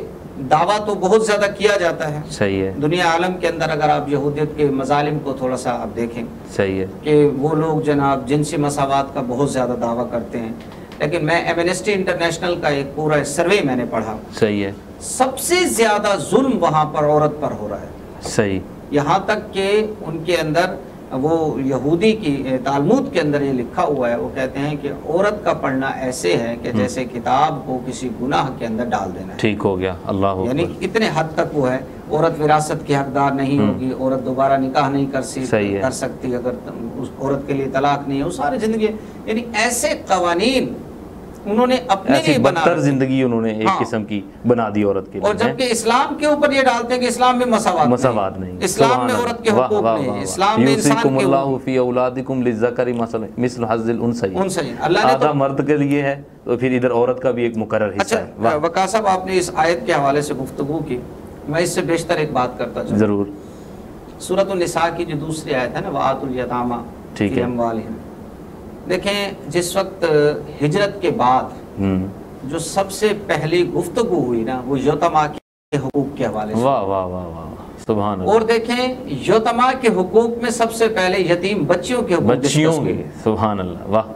S2: دعویٰ تو بہت زیادہ کیا جاتا ہے.
S5: صحیح ہے, دنیا
S2: عالم کے اندر اگر آپ یہودیت کے مظالم کو تھوڑا سا آپ دیکھیں,
S5: صحیح ہے,
S2: کہ وہ لوگ جناب جنسی مساوات کا بہت زیادہ دعویٰ کرتے ہیں. لیکن میں ایمنسٹی انٹرنیشنل کا ایک پورا سروے میں نے پڑھا,
S5: صحیح ہے,
S2: سب سے زیادہ ظلم وہاں پر عورت پر ہو رہا ہے.
S5: صحیح,
S2: یہاں تک کہ ان کے اندر وہ یہودی کی تالمود کے اندر یہ لکھا ہوا ہے, وہ کہتے ہیں کہ عورت کا پڑھنا ایسے ہے کہ جیسے کتاب کو کسی گناہ کے اندر ڈال دینا ہے.
S5: ٹھیک ہو گیا, اللہ,
S2: یعنی اتنے حد تک وہ ہے. عورت وراثت کی حقدار نہیں ہوگی, عورت دوبارہ نکاح نہیں کر سکتی کر سکتی اگر اس عورت کے لیے طلاق نہیں ہے, وہ ساری زندگی, یعنی ایسے قوانین انہوں نے اپنے لیے بنا,
S5: بدتر زندگی انہوں نے ایک قسم کی بنا دی عورت کے لیے.
S2: اور جبکہ اسلام کے اوپر یہ ڈالتے ہیں کہ اسلام میں مساوات
S5: مساوات نہیں,
S2: اسلام میں عورت کے حقوق نہیں, اسلام میں انسان کے
S5: اللہ فی اولادکم للذکر مثل حظ الانثیین, آدھا مرد کے لیے ہے تو پھر ادھر عورت کا بھی ایک مقرر حصہ ہے.
S2: اچھا وقاص صاحب آپ نے اس آیت کے حوالے سے گفتگو کی, میں اس سے بیشتر ایک بات کرتا چاہوں.
S5: ضرور.
S2: سورۃ النساء کی جو دوسری آیت ہے نا, وآتوا الیتامی فی اموالہم, دیکھیں جس وقت ہجرت کے بعد جو سب سے پہلی گفتگو ہوئی نا وہ یتیمہ کی
S3: کے حقوق کے حوالے سے،
S5: واہ واہ واہ واہ سبحان اللہ.
S3: اور دیکھیں یتما کے حقوق میں سب سے پہلے یتیم بچیوں کے حقوق
S5: بچیوں
S3: ڈسکس
S5: کے
S3: کیے.
S5: سبحان اللہ واہ.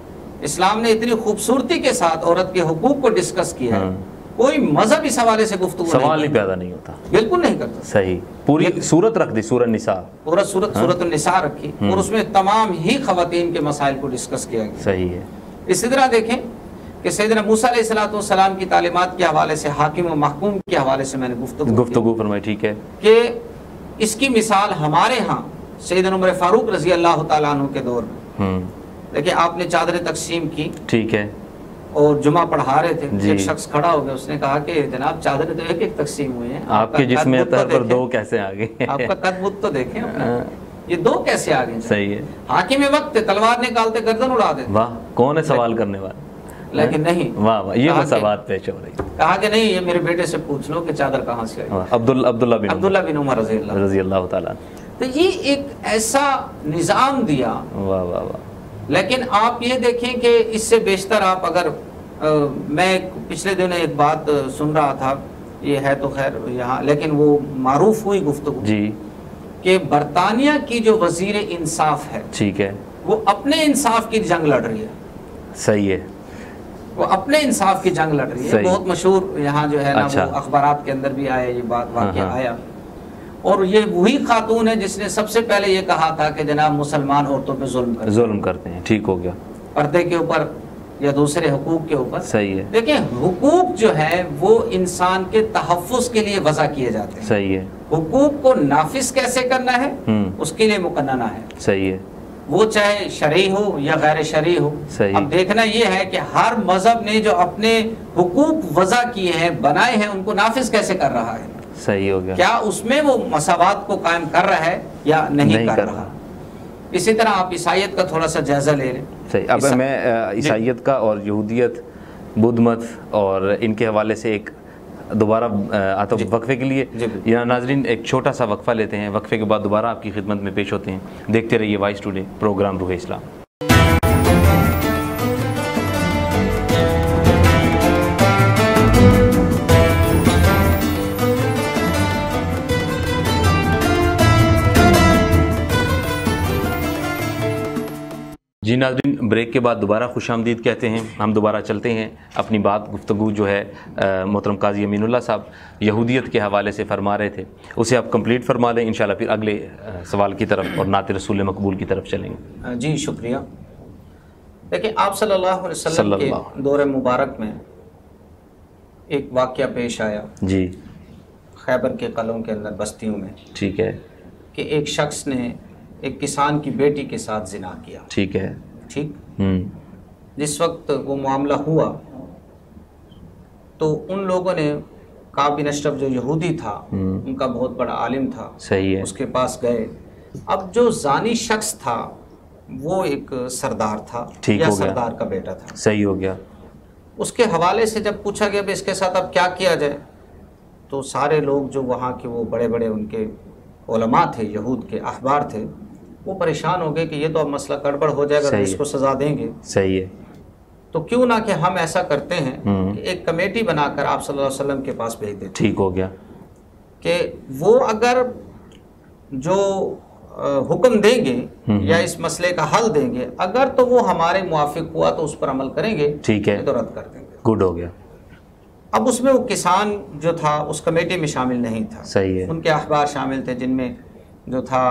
S3: اسلام نے اتنی خوبصورتی کے ساتھ عورت کے حقوق کو ڈسکس کیا ہے.
S5: ہاں.
S3: کوئی مذہب اس حوالے سے گفتگو
S5: سوال ہی
S3: نہیں
S5: پیدا نہیں ہوتا.
S3: بالکل نہیں کرتا.
S5: صحیح. پوری صورت رکھ دی سورہ نساء.
S3: پورا صورت صورت النساء رکھی اور اس میں تمام ہی خواتین کے مسائل کو ڈسکس کیا گیا.
S5: صحیح ہے.
S3: اسی طرح دیکھیں کہ سیدنا موسیٰ علیہ الصلوۃ والسلام کی تعلیمات کے حوالے سے، حاکم و محکوم کے حوالے سے میں نے گفتگو
S5: گفتگو فرمائی. ٹھیک ہے.
S3: کہ اس کی مثال ہمارے ہاں سیدنا عمر فاروق رضی اللہ تعالیٰ عنہ کے دور میں،
S5: ہوں
S3: دیکھیں آپ نے چادریں تقسیم کی
S5: ٹھیک ہے.
S3: اور جمعہ پڑھا رہے تھے.
S5: جی.
S3: ایک شخص کھڑا ہو گیا، اس نے کہا کہ جناب چادریں تو ایک ایک تقسیم ہوئی ہیں،
S5: آپ کے
S3: کا
S5: جسم
S3: قد بت تو
S5: اطہر پر
S3: دیکھیں.
S5: دو کیسے آ گئے؟
S3: آپ کا قد بت تو دیکھیں اپنا، یہ دو کیسے آ گئے؟
S5: صحیح ہے.
S3: حاکم وقت تھے، تلوار نکالتے گردن اڑا دیتے.
S5: واہ کون ہے سوال کرنے والا؟
S3: لیکن نہیں،
S5: واہ واہ یہ
S3: کہا کہ-
S5: مساوات پیش ہو رہی.
S3: کہا کہ نہیں، یہ میرے بیٹے سے پوچھ لو کہ چادر کہاں سے آئی.
S5: عبد عبداللہ بن
S3: عبداللہ بن عمر رضی اللہ.
S5: رضی اللہ تعالیٰ.
S3: تو یہ ایک ایسا نظام دیا.
S5: واہ واہ واہ.
S3: لیکن آپ یہ دیکھیں کہ اس سے بیشتر آپ اگر آ, میں پچھلے دنوں ایک بات سن رہا تھا، یہ ہے تو خیر یہاں لیکن وہ معروف ہوئی گفتگو،
S5: جی
S3: کہ برطانیہ کی جو وزیر انصاف ہے
S5: ٹھیک ہے.
S3: وہ اپنے انصاف کی جنگ لڑ رہی ہے.
S5: صحیح ہے.
S3: وہ اپنے انصاف کی جنگ لڑ رہی ہے.
S5: صحیح.
S3: بہت مشہور یہاں جو ہے نا
S5: اچھا.
S3: وہ اخبارات کے اندر بھی آیا یہ بات، واقعہ
S5: ہاں ہاں.
S3: آیا. اور یہ وہی خاتون ہے جس نے سب سے پہلے یہ کہا تھا کہ جناب مسلمان عورتوں پہ ظلم کرتے ہیں،
S5: ظلم کرتے ہیں. ٹھیک ہو گیا.
S3: پردے کے اوپر یا دوسرے حقوق کے اوپر.
S5: صحیح ہے.
S3: دیکھیں حقوق جو ہے وہ انسان کے تحفظ کے لیے وضع کیے جاتے ہیں.
S5: صحیح ہے.
S3: حقوق کو نافذ کیسے کرنا ہے
S5: ہوں
S3: اس کے لیے مقننہ ہے،
S5: صحیح ہے.
S3: وہ چاہے شرعی ہو یا غیر شرعی ہو.
S5: صحیح.
S3: اب دیکھنا یہ ہے کہ ہر مذہب نے جو اپنے حقوق وضع کیے ہیں، بنائے ہیں، ان کو نافذ کیسے کر رہا ہے.
S5: صحیح ہو گیا.
S3: کیا اس میں وہ مساوات کو قائم کر رہا ہے یا نہیں,
S5: نہیں
S3: کر
S5: کر
S3: رہا.
S5: رہا.
S3: اسی طرح آپ عیسائیت کا تھوڑا سا جائزہ لے لیں.
S5: صحیح. اب
S3: عیسا-
S5: میں عیسائیت کا اور یہودیت بدھ مت اور ان کے حوالے سے ایک دوبارہ آتا ہوں وقفے کے لیے.
S3: جی.
S5: یا ناظرین ایک چھوٹا سا وقفہ لیتے ہیں، وقفے کے بعد دوبارہ آپ کی خدمت میں پیش ہوتے ہیں. دیکھتے رہیے وائس ٹوڈے پروگرام روح اسلام. جی ناظرین بریک کے بعد دوبارہ خوش آمدید کہتے ہیں. ہم دوبارہ چلتے ہیں اپنی بات گفتگو جو ہے محترم قاضی امین اللہ صاحب یہودیت کے حوالے سے فرما رہے تھے، اسے آپ کمپلیٹ فرما لیں، انشاءاللہ پھر اگلے سوال کی طرف اور نعت رسول مقبول کی طرف چلیں گے.
S3: جی شکریہ. دیکھیں آپ صلی اللہ علیہ
S5: صلی
S3: وسلم کے
S5: اللہ.
S3: دور مبارک میں ایک واقعہ پیش آیا
S5: جی
S3: خیبر کے قلعوں کے اندر بستیوں میں،
S5: ٹھیک ہے.
S3: کہ ایک شخص نے ایک کسان کی بیٹی کے ساتھ زنا کیا.
S5: ٹھیک ہے.
S3: ٹھیک.
S5: ہوں
S3: جس وقت وہ معاملہ ہوا تو ان لوگوں نے کعب بن اشرف جو یہودی تھا،
S5: ہوں.
S3: ان کا بہت بڑا عالم تھا،
S5: صحیح ہے.
S3: اس کے پاس گئے. اب جو زانی شخص تھا وہ ایک سردار تھا
S5: ٹھیک
S3: یا
S5: ہو گیا.
S3: سردار کا بیٹا تھا.
S5: صحیح ہو گیا.
S3: اس کے حوالے سے جب پوچھا گیا کہ اس کے ساتھ اب کیا کیا جائے، تو سارے لوگ جو وہاں کے وہ بڑے بڑے ان کے علماء تھے، یہود کے احبار تھے، وہ پریشان ہو گئے کہ یہ تو اب مسئلہ گڑبڑ ہو جائے گا،
S5: صحیح
S3: اس
S5: ہے.
S3: کو سزا دیں گے.
S5: صحیح ہے.
S3: تو کیوں نہ کہ ہم ایسا کرتے ہیں
S5: ہوں.
S3: کہ ایک کمیٹی بنا کر آپ صلی اللہ علیہ وسلم کے پاس بھیج دیتے
S5: ٹھیک ہو گیا.
S3: کہ وہ اگر جو حکم دیں گے
S5: ہوں.
S3: یا اس مسئلے کا حل دیں گے، اگر تو وہ ہمارے موافق ہوا تو اس پر عمل کریں گے،
S5: ٹھیک ہے.
S3: نہیں تو رد کر دیں گے.
S5: گڈ ہو گیا.
S3: اب اس میں وہ کسان جو تھا اس کمیٹی میں شامل نہیں تھا.
S5: صحیح ہے.
S3: ان کے اخبار شامل تھے جن میں جو تھا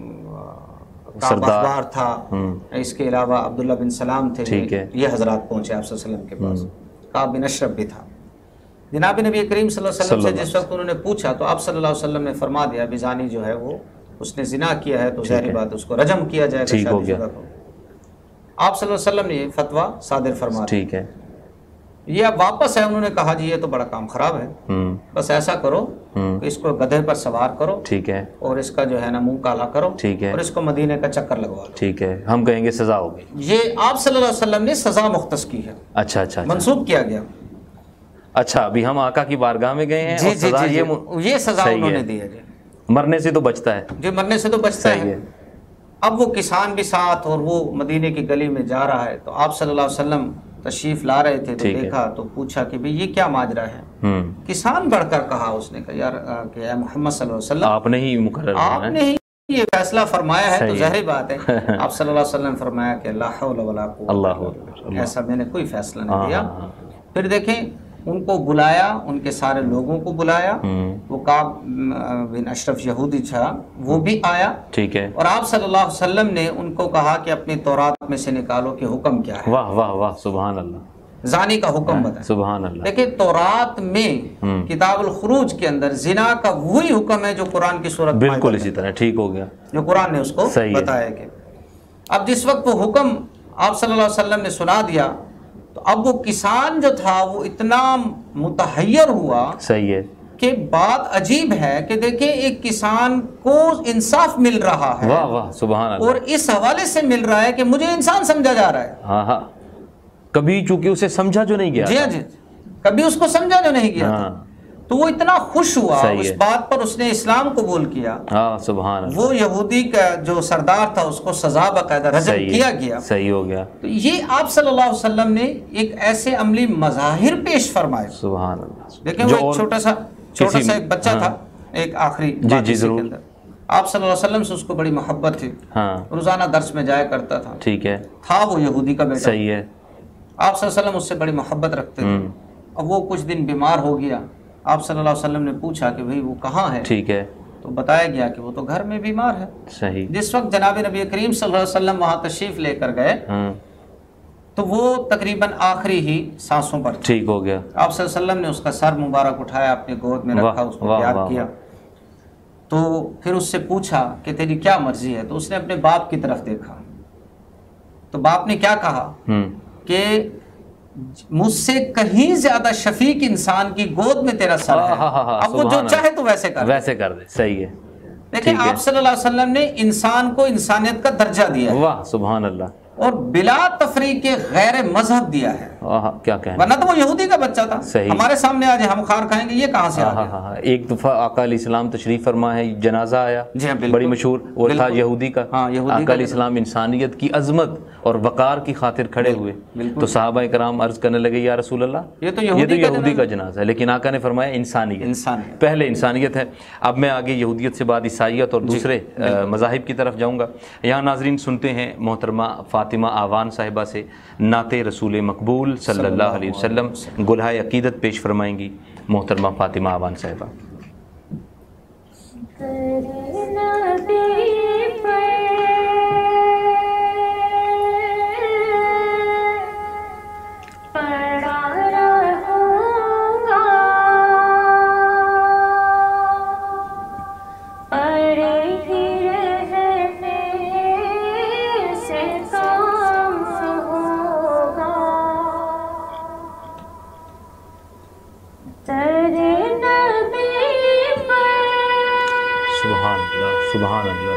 S3: کعب
S5: سردار.
S3: اخبار تھا،
S5: ہوں.
S3: اس کے علاوہ عبداللہ بن سلام تھے.
S5: ٹھیک ہے.
S3: یہ حضرات پہنچے آپ صلی اللہ علیہ وسلم کے پاس.
S5: ہوں.
S3: کعب بن اشرف بھی تھا. جناب نبی کریم صلی اللہ علیہ وسلم
S5: صلی
S3: سے
S5: اللہ
S3: جس وقت انہوں نے پوچھا تو آپ صلی اللہ علیہ وسلم نے فرما دیا بزانی جو ہے وہ اس نے زنا کیا ہے تو ظاہری
S5: ہے.
S3: بات اس کو رجم کیا جائے گا.
S5: ٹھیک ہو
S3: شادی
S5: گیا.
S3: شدہ کو. آپ صلی اللہ علیہ وسلم نے یہ فتویٰ صادر فرما دیا.
S5: ٹھیک ہے.
S3: یہ اب واپس ہے. انہوں نے کہا جی یہ تو بڑا کام خراب ہے،
S5: ہوں.
S3: بس ایسا کرو
S5: ہوں.
S3: کہ اس کو گدھے پر سوار کرو
S5: ٹھیک ہے.
S3: اور اس کا جو ہے نا منہ کالا کرو
S5: ٹھیک ہے.
S3: اور اس کو مدینے کا چکر لگوا لو.
S5: ٹھیک ہے. ہم کہیں گے سزا ہو گئی.
S3: یہ آپ صلی اللہ علیہ وسلم نے سزا مختص کی ہے،
S5: اچھا اچھا اچھا.
S3: منسوخ کیا گیا.
S5: اچھا ابھی ہم آقا کی بارگاہ میں گئے ہیں
S3: جی
S5: اور
S3: جی
S5: سزا
S3: جی
S5: یہ
S3: جی یہ سزا
S5: صحیح
S3: انہوں
S5: ہے.
S3: نے دی ہے. جی
S5: مرنے سے تو بچتا ہے.
S3: جو مرنے سے تو بچتا
S5: صحیح
S3: ہے.
S5: ہے.
S3: اب وہ کسان بھی ساتھ اور وہ مدینے کی گلی میں جا رہا ہے تو آپ صلی اللہ علیہ وسلم تشریف لا رہے تھے تو دیکھا تو پوچھا کہ بھئی یہ کیا ماجرا ہے. کسان بڑھ کر کہا اس نے کہا یار کہ اے محمد صلی اللہ علیہ وسلم
S5: آپ نے ہی مقرر
S3: آپ نے ہی یہ فیصلہ فرمایا ہے تو ظاہر بات ہے. آپ صلی اللہ علیہ وسلم فرمایا کہ لا حول ولا قوت، ایسا میں نے کوئی فیصلہ نہیں دیا. پھر دیکھیں ان کو بلایا، ان کے سارے لوگوں کو بلایا. وہ کعب بن اشرف یہودی تھا، وہ بھی آیا.
S5: ٹھیک ہے.
S3: اور آپ صلی اللہ علیہ وسلم نے ان کو کہا کہ اپنی تورات میں سے نکالو کہ حکم کیا ہے.
S5: واہ واہ واہ سبحان اللہ.
S3: زانی کا حکم بتائیں.
S5: سبحان اللہ.
S3: دیکھیں تورات میں کتاب الخروج کے اندر زنا کا وہی حکم ہے جو قرآن کی صورت
S5: بالکل اسی طرح ٹھیک ہو گیا، جو
S3: قرآن نے اس کو بتایا. کہ اب جس وقت وہ حکم آپ صلی اللہ علیہ وسلم نے سنا دیا تو اب وہ کسان جو تھا وہ اتنا متحیر ہوا.
S5: صحیح ہے
S3: کہ بات عجیب ہے کہ دیکھیں ایک کسان کو انصاف مل رہا ہے.
S5: واہ واہ سبحان اللہ.
S3: اور اس حوالے سے مل رہا ہے کہ مجھے انسان سمجھا جا رہا ہے.
S5: ہاں ہاں کبھی چونکہ اسے سمجھا جو نہیں گیا.
S3: جی ہاں جی کبھی اس کو سمجھا جو نہیں گیا. تو وہ اتنا خوش ہوا اس بات پر، اس نے اسلام قبول کیا.
S5: ہاں سبحان اللہ.
S3: وہ یہودی کا جو سردار تھا اس کو سزا باقاعدہ رجم کیا گیا.
S5: صحیح ہو گیا.
S3: تو یہ آپ صلی اللہ علیہ وسلم نے ایک ایسے عملی مظاہر پیش فرمائے.
S5: سبحان اللہ.
S3: دیکھیں وہ ایک چھوٹا سا چھوٹا سا ایک بچہ تھا، ایک آخری بات کے اندر آپ صلی اللہ علیہ وسلم سے اس کو بڑی محبت تھی. روزانہ درس میں جایا کرتا تھا.
S5: ٹھیک ہے.
S3: تھا وہ یہودی کا بیٹا.
S5: صحیح ہے.
S3: آپ صلی اللہ علیہ وسلم اس سے بڑی محبت رکھتے تھے. اب وہ کچھ دن بیمار ہو گیا. آپ صلی اللہ علیہ وسلم نے پوچھا کہ بھئی وہ کہاں ہے.
S5: ٹھیک ہے.
S3: تو بتایا گیا کہ وہ تو گھر میں بیمار ہے.
S5: صحیح.
S3: جس وقت جناب نبی کریم صلی اللہ علیہ وسلم وہاں تشریف لے کر گئے تو وہ تقریباً آخری ہی سانسوں پر.
S5: ٹھیک ہو گیا.
S3: آپ صلی اللہ علیہ وسلم نے اس کا سر مبارک اٹھایا، اپنے گود میں رکھا، اس کو پیار کیا. تو پھر اس سے پوچھا کہ تیری کیا مرضی ہے. تو اس نے اپنے باپ کی طرف دیکھا تو باپ نے کیا کہا کہ مجھ سے کہیں زیادہ شفیق انسان کی گود میں تیرا سر ہے، اب وہ جو چاہے تو ویسے کر
S5: ویسے کر دے. صحیح ہے.
S3: لیکن آپ صلی اللہ علیہ وسلم نے انسان کو انسانیت کا درجہ دیا ہے.
S5: واہ سبحان اللہ.
S3: اور بلا تفریق غیر مذہب دیا ہے.
S5: کیا کہنا،
S3: ورنہ تو وہ یہودی کا بچہ تھا. ہمارے سامنے آج ہم خار کھائیں گے، یہ کہاں سے آ گیا.
S5: ایک دفعہ آقا علیہ السلام تشریف فرما ہے، جنازہ آیا بڑی مشہور، وہ تھا یہودی کا. آقا علیہ السلام انسانیت کی عظمت اور وقار کی خاطر کھڑے ہوئے تو صحابہ کرام عرض کرنے لگے یا رسول اللہ یہ تو یہودی کا جنازہ ہے. لیکن آقا نے فرمایا انسانیت، پہلے انسانیت ہے. اب میں آگے یہودیت سے بعد عیسائیت اور دوسرے مذاہب کی طرف جاؤں گا. یہاں ناظرین سنتے ہیں محترمہ فاطمہ آوان صاحبہ سے نعت رسول مقبول صلی اللہ علیہ وسلم گلہائے عقیدت پیش فرمائیں گی محترمہ فاطمہ آوان صاحبہ. سبحان اللہ.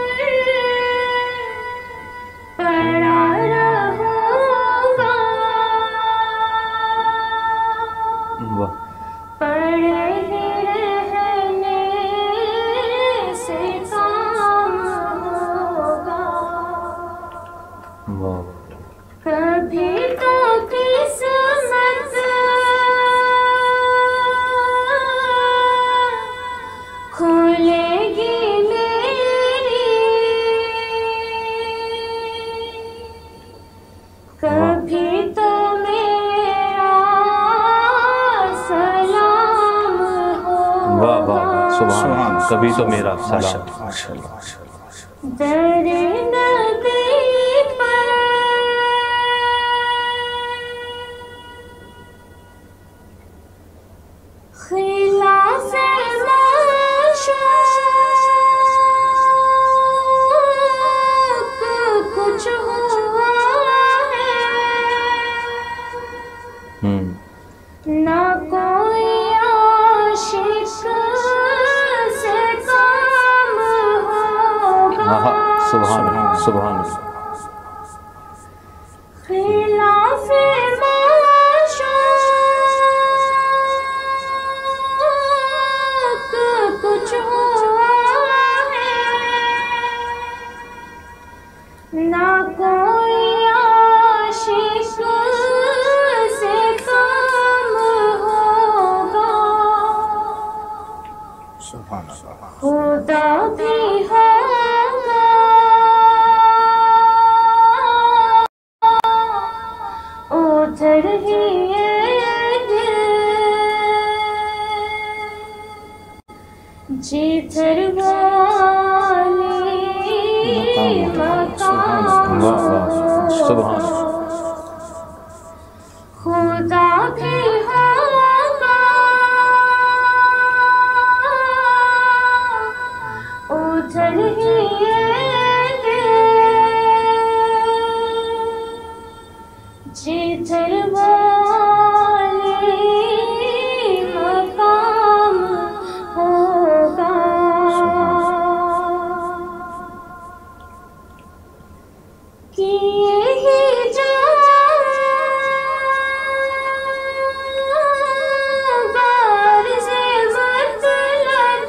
S5: کبھی تو میرا سلام. سبحان اللہ سبحان اللہ.
S4: جدھر والی مقام ہوگا کہ یہی جو غرض مطلب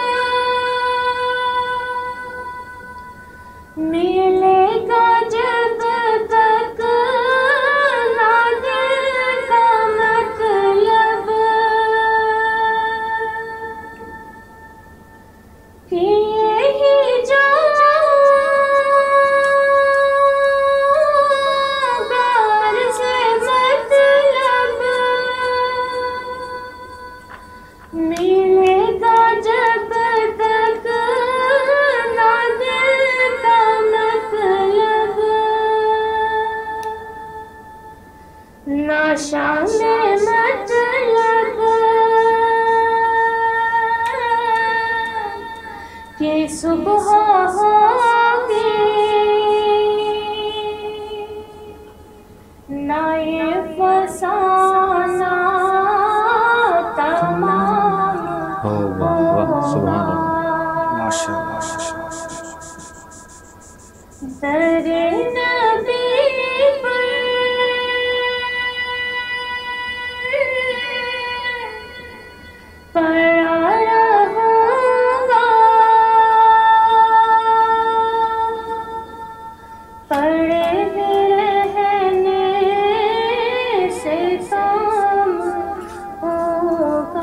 S4: ملے گا جب تک نہ دل کا مطلب کہ یہی جو غرض مطلب ملے گا جب تک نہ دل کا مطلب نہ شان مطلب کہ صبح ہوگی نہ یہ فسانہ تمام
S5: ہو واہ واہ سبحان اللہ
S2: ماشاء اللہ
S4: در نبی پر پڑا رہوں گا پڑے رہنے سے کام ہوگا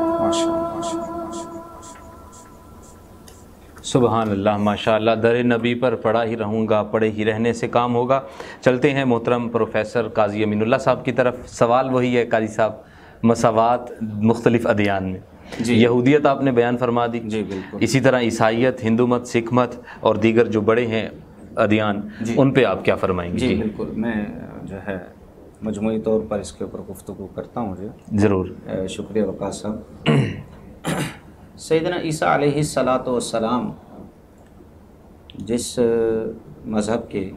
S5: سبحان اللہ ماشاء اللہ در نبی پر پڑھا ہی رہوں گا پڑھے ہی رہنے سے کام ہوگا. چلتے ہیں محترم پروفیسر قاضی امین اللہ صاحب کی طرف. سوال وہی ہے قاضی صاحب، مساوات مختلف ادیان میں.
S2: جی
S5: یہودیت آپ نے بیان فرما دی،
S2: جی بالکل.
S5: اسی طرح عیسائیت، ہندو مت، سکھ مت اور دیگر جو بڑے ہیں ادیان،
S2: جی
S5: ان پہ آپ کیا فرمائیں گے؟
S2: جی بالکل. میں جو ہے مجموعی طور پر اس کے اوپر گفتگو کرتا ہوں. جی
S5: ضرور.
S2: شکریہ وقاص صاحب. سیدنا عیسیٰ علیہ الصلاۃ والسلام جس مذہب کے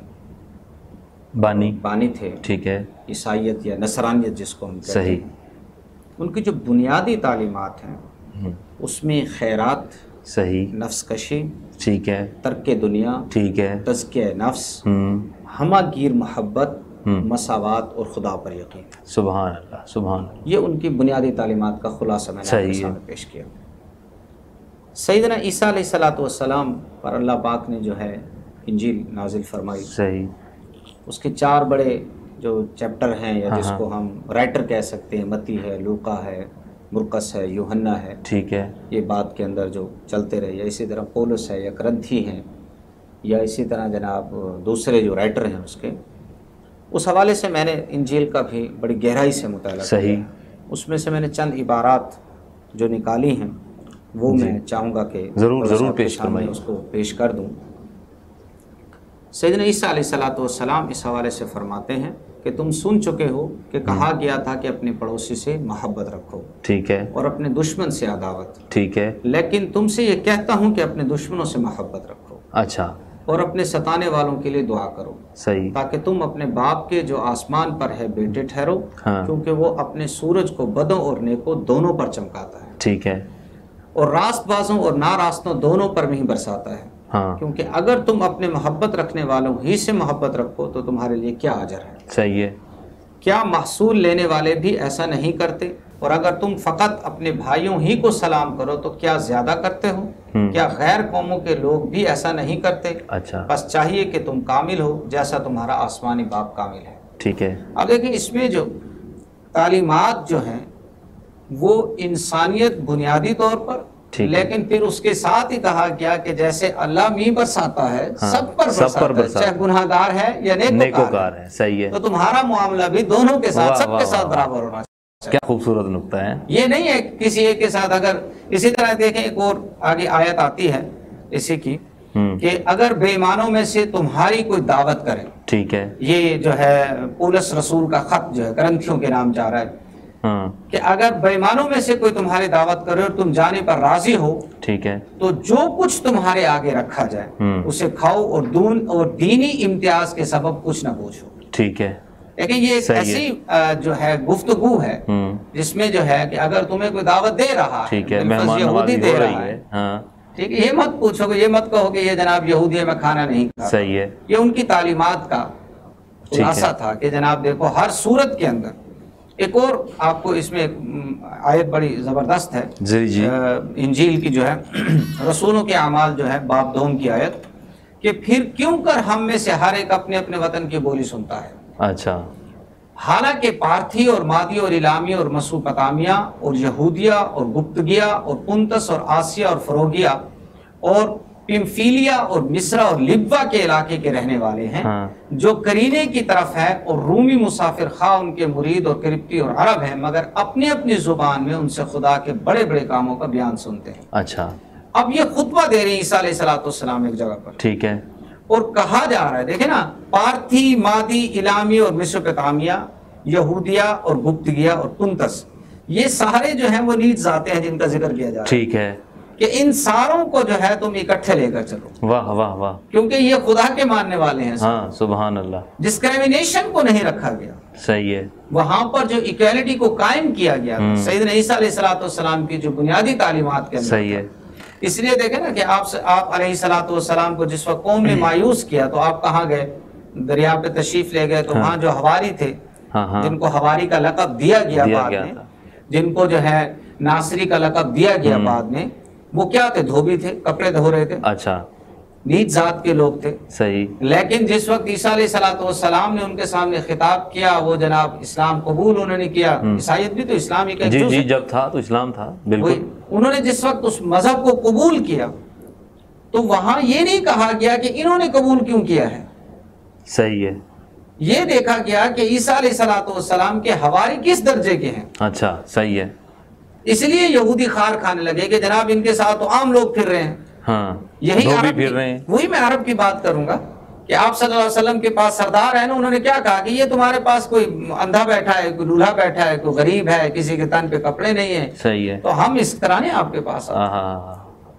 S5: بانی
S2: بانی تھے،
S5: ٹھیک ہے،
S2: عیسائیت یا نصرانیت جس کو ہم کہتے
S5: صحیح،
S2: ہیں، ان کی جو بنیادی تعلیمات ہیں اس میں خیرات،
S5: صحیح،
S2: نفس کشی،
S5: ٹھیک ہے،
S2: ترک دنیا،
S5: ٹھیک ہے،
S2: تزکیہ نفس،
S5: ہوں،
S2: ہمہ گیر محبت،
S5: ہوں،
S2: مساوات اور خدا پر یقین.
S5: سبحان اللہ سبحان اللہ.
S2: یہ ان کی بنیادی تعلیمات کا خلاصہ میں نے آپ
S5: صحیح
S2: کے
S5: ہے.
S2: سامنے پیش کیا. سیدنا عیسیٰ علیہ الصلاۃ والسلام پر اللہ پاک نے جو ہے انجیل نازل فرمائی.
S5: صحیح،
S2: اس کے چار بڑے جو چیپٹر ہیں یا جس
S5: ہاں
S2: کو ہم رائٹر کہہ سکتے ہیں، متی ہے، لوقا ہے، مرقس ہے، یوحنا ہے،
S5: ٹھیک ہے،
S2: یہ بات کے اندر جو چلتے رہے، یا اسی طرح پولس ہے یا کرنتھی ہیں، یا اسی طرح جناب دوسرے جو رائٹر ہیں اس کے، اس حوالے سے میں نے انجیل کا بھی بڑی گہرائی سے مطالعہ کیا.
S5: صحیح.
S2: اس میں سے میں نے چند عبارات جو نکالی ہیں وہ میں چاہوں گا کہ
S5: ضرور
S2: تھوڑا سا
S5: ضرور
S2: آپ کے
S5: پیش
S2: سامنے
S5: فرمائیے.
S2: اس کو پیش کر دوں. سیدنا عیسیٰ علیہ الصلاۃ والسلام اس حوالے سے فرماتے ہیں کہ تم سن چکے ہو کہ کہا گیا تھا کہ اپنے پڑوسی سے محبت رکھو
S5: ٹھیک ہے،
S2: اور اپنے دشمن سے عداوت،
S5: ٹھیک ہے،
S2: لیکن تم سے یہ کہتا ہوں کہ اپنے دشمنوں سے محبت رکھو
S5: اچھا،
S2: اور اپنے ستانے والوں کے لیے دعا کرو،
S5: صحیح،
S2: تاکہ تم اپنے باپ کے جو آسمان پر ہے بیٹے ٹھہرو،
S5: ہاں،
S2: کیونکہ وہ اپنے سورج کو بدوں اور نیکوں دونوں پر چمکاتا ہے،
S5: ٹھیک ہے،
S2: اور راست بازوں اور ناراستوں دونوں پر بھی برساتا ہے.
S5: ہاں،
S2: کیونکہ اگر تم اپنے محبت رکھنے والوں ہی سے محبت رکھو تو تمہارے لیے کیا اجر ہے؟
S5: صحیح ہے،
S2: کیا محصول لینے والے بھی ایسا نہیں کرتے؟ اور اگر تم فقط اپنے بھائیوں ہی کو سلام کرو تو کیا زیادہ کرتے ہو؟
S5: ہم،
S2: کیا غیر قوموں کے لوگ بھی ایسا نہیں کرتے؟
S5: اچھا،
S2: بس چاہیے کہ تم کامل ہو جیسا تمہارا آسمانی باپ کامل ہے.
S5: ٹھیک ہے،
S2: اب دیکھیں اس میں جو تعلیمات جو ہیں وہ انسانیت بنیادی طور پر، لیکن پھر اس کے ساتھ ہی کہا گیا کہ جیسے اللہ می برساتا ہے
S5: ہاں،
S2: سب پر
S5: سب پر
S2: برساتا ہے،
S5: برساتا
S2: چاہے گناہ گار ہے یا نیکوکار
S5: نیکوکار
S2: ہے.
S5: ہے، صحیح ہے.
S2: تو تمہارا معاملہ بھی دونوں کے ساتھ،
S5: واہ،
S2: سب
S5: واہ،
S2: کے ساتھ
S5: واہ.
S2: برابر ہونا چاہیے.
S5: کیا خوبصورت نقطہ ہے.
S2: یہ نہیں ہے کسی ایک کے ساتھ. اگر اسی طرح دیکھیں ایک اور آگے آیت آتی ہے اسی کی
S5: ہم،
S2: کہ اگر بے ایمانوں میں سے تمہاری کوئی دعوت کرے،
S5: ٹھیک ہے،
S2: یہ جو ہے پولس رسول کا خط جو ہے کرنتھیوں کے نام جا رہا ہے
S5: ہاں
S3: کہ اگر بےمانوں میں سے کوئی تمہاری دعوت کرے اور تم جانے پر راضی ہو
S5: ٹھیک ہے
S3: تو جو کچھ تمہارے آگے رکھا جائے
S5: ہوں
S3: اسے کھاؤ اور دون اور دینی امتیاز کے سبب کچھ نہ پوچھو.
S5: ٹھیک ہے
S3: لیکن یہ ایک ایسی جو ہے گفتگو ہے
S5: ہوں
S3: جس میں جو ہے کہ اگر تمہیں کوئی دعوت دے رہا ہے
S5: ٹھیک ہے
S3: بالفرض
S5: مہمان
S3: یہودی
S5: نوازی
S3: دے
S5: ہو رہی
S3: رہا
S5: ہے.
S3: ہے
S5: ہاں
S3: ٹھیک ہے، یہ مت پوچھو کہ یہ مت کہو کہ یہ جناب یہودی ہے میں کھانا نہیں کھاتا.
S5: صحیح ہے
S3: یہ ان کی تعلیمات کا خلاصہ تھا کہ جناب دیکھو ہر صورت کے اندر. ایک اور آپ کو اس میں ایک آیت بڑی زبردست ہے
S5: جی جی
S3: انجیل کی جو ہے رسولوں کے اعمال جو ہے باب دوم کی آیت کہ پھر کیوں کر ہم میں سے ہر ایک اپنے اپنے وطن کی بولی سنتا ہے.
S5: اچھا
S3: حالانکہ پارتھی اور مادی اور الامی اور مسوپتامیہ اور یہودیہ اور گپتگیا اور پنتس اور آسیہ اور فروگیا اور پمفیلیا اور مصر اور لبوا کے علاقے کے رہنے والے ہیں
S5: ہاں
S3: جو کرینے کی طرف ہے اور رومی مسافر خواہ ان کے مرید اور کرپٹی اور عرب ہیں مگر اپنی اپنی زبان میں ان سے خدا کے بڑے بڑے کاموں کا بیان سنتے ہیں.
S5: اچھا
S3: اب یہ خطبہ دے رہے ہیں عیسیٰ علیہ الصلوۃ والسلام ایک جگہ پر
S5: ٹھیک ہے
S3: اور کہا جا رہا ہے دیکھیں نا پارتھی مادی الامی اور میسوپوٹامیہ یہودیہ اور گپتگیا اور پنتس یہ سارے جو ہیں وہ نیز ذاتیں ہیں جن کا ذکر کیا جا رہا ہے
S5: ٹھیک ہے
S3: کہ ان ساروں کو جو ہے تم اکٹھے لے کر چلو
S5: واہ واہ واہ
S3: کیونکہ یہ خدا کے ماننے والے ہیں.
S5: ہاں سبحان اللہ
S3: ڈسکریمنیشن کو نہیں رکھا گیا
S5: صحیح ہے
S3: وہاں پر جو ایکویلٹی کو قائم کیا گیا سیدنا عیسیٰ علیہ الصلوۃ والسلام کی جو بنیادی تعلیمات کے اندر
S5: صحیح ہے.
S3: اس لیے دیکھیں نا کہ آپ سے آپ علیہ الصلوۃ والسلام کو جس وقت قوم نے مایوس کیا تو آپ کہاں گئے دریا پہ تشریف لے گئے تو وہاں جو حواری تھے
S5: ہاں ہاں
S3: جن کو حواری کا لقب دیا گیا
S5: دیا
S3: بعد
S5: گیا
S3: میں
S5: تھا.
S3: جن کو جو ہے ناصری کا لقب دیا گیا بعد میں وہ کیا تھے دھوبی تھے کپڑے دھو رہے تھے
S5: اچھا
S3: نیچ ذات کے لوگ تھے.
S5: صحیح
S3: لیکن جس وقت عیسیٰ علیہ الصلوۃ والسلام نے ان کے سامنے خطاب کیا وہ جناب اسلام قبول انہوں نے کیا. عیسائیت بھی تو اسلام ہی کا
S5: جی
S3: جز
S5: جی
S3: ہے.
S5: جب تھا تو اسلام تھا بالکل.
S3: وہی انہوں نے جس وقت اس مذہب کو قبول کیا تو وہاں یہ نہیں کہا گیا کہ انہوں نے قبول کیوں کیا ہے.
S5: صحیح ہے
S3: یہ دیکھا گیا کہ عیسیٰ علیہ الصلوۃ والسلام کے حواری کس درجے کے ہیں.
S5: اچھا صحیح ہے.
S3: اس لیے یہودی خار کھانے لگے کہ جناب ان کے ساتھ تو عام لوگ پھر رہے ہیں.
S5: ہاں
S3: یہی
S5: دھوبی
S3: عرب
S5: پھر رہے ہیں.
S3: وہی میں عرب کی بات کروں گا کہ آپ صلی اللہ علیہ وسلم کے پاس سردار ہے نا انہوں نے کیا کہا کہ یہ تمہارے پاس کوئی اندھا بیٹھا ہے کوئی لولہا بیٹھا ہے کوئی غریب ہے کسی کے تن پہ کپڑے نہیں ہیں
S5: صحیح ہے.
S3: تو ہم اس طرح نہیں آپ کے پاس آتے.
S5: ہاں ہاں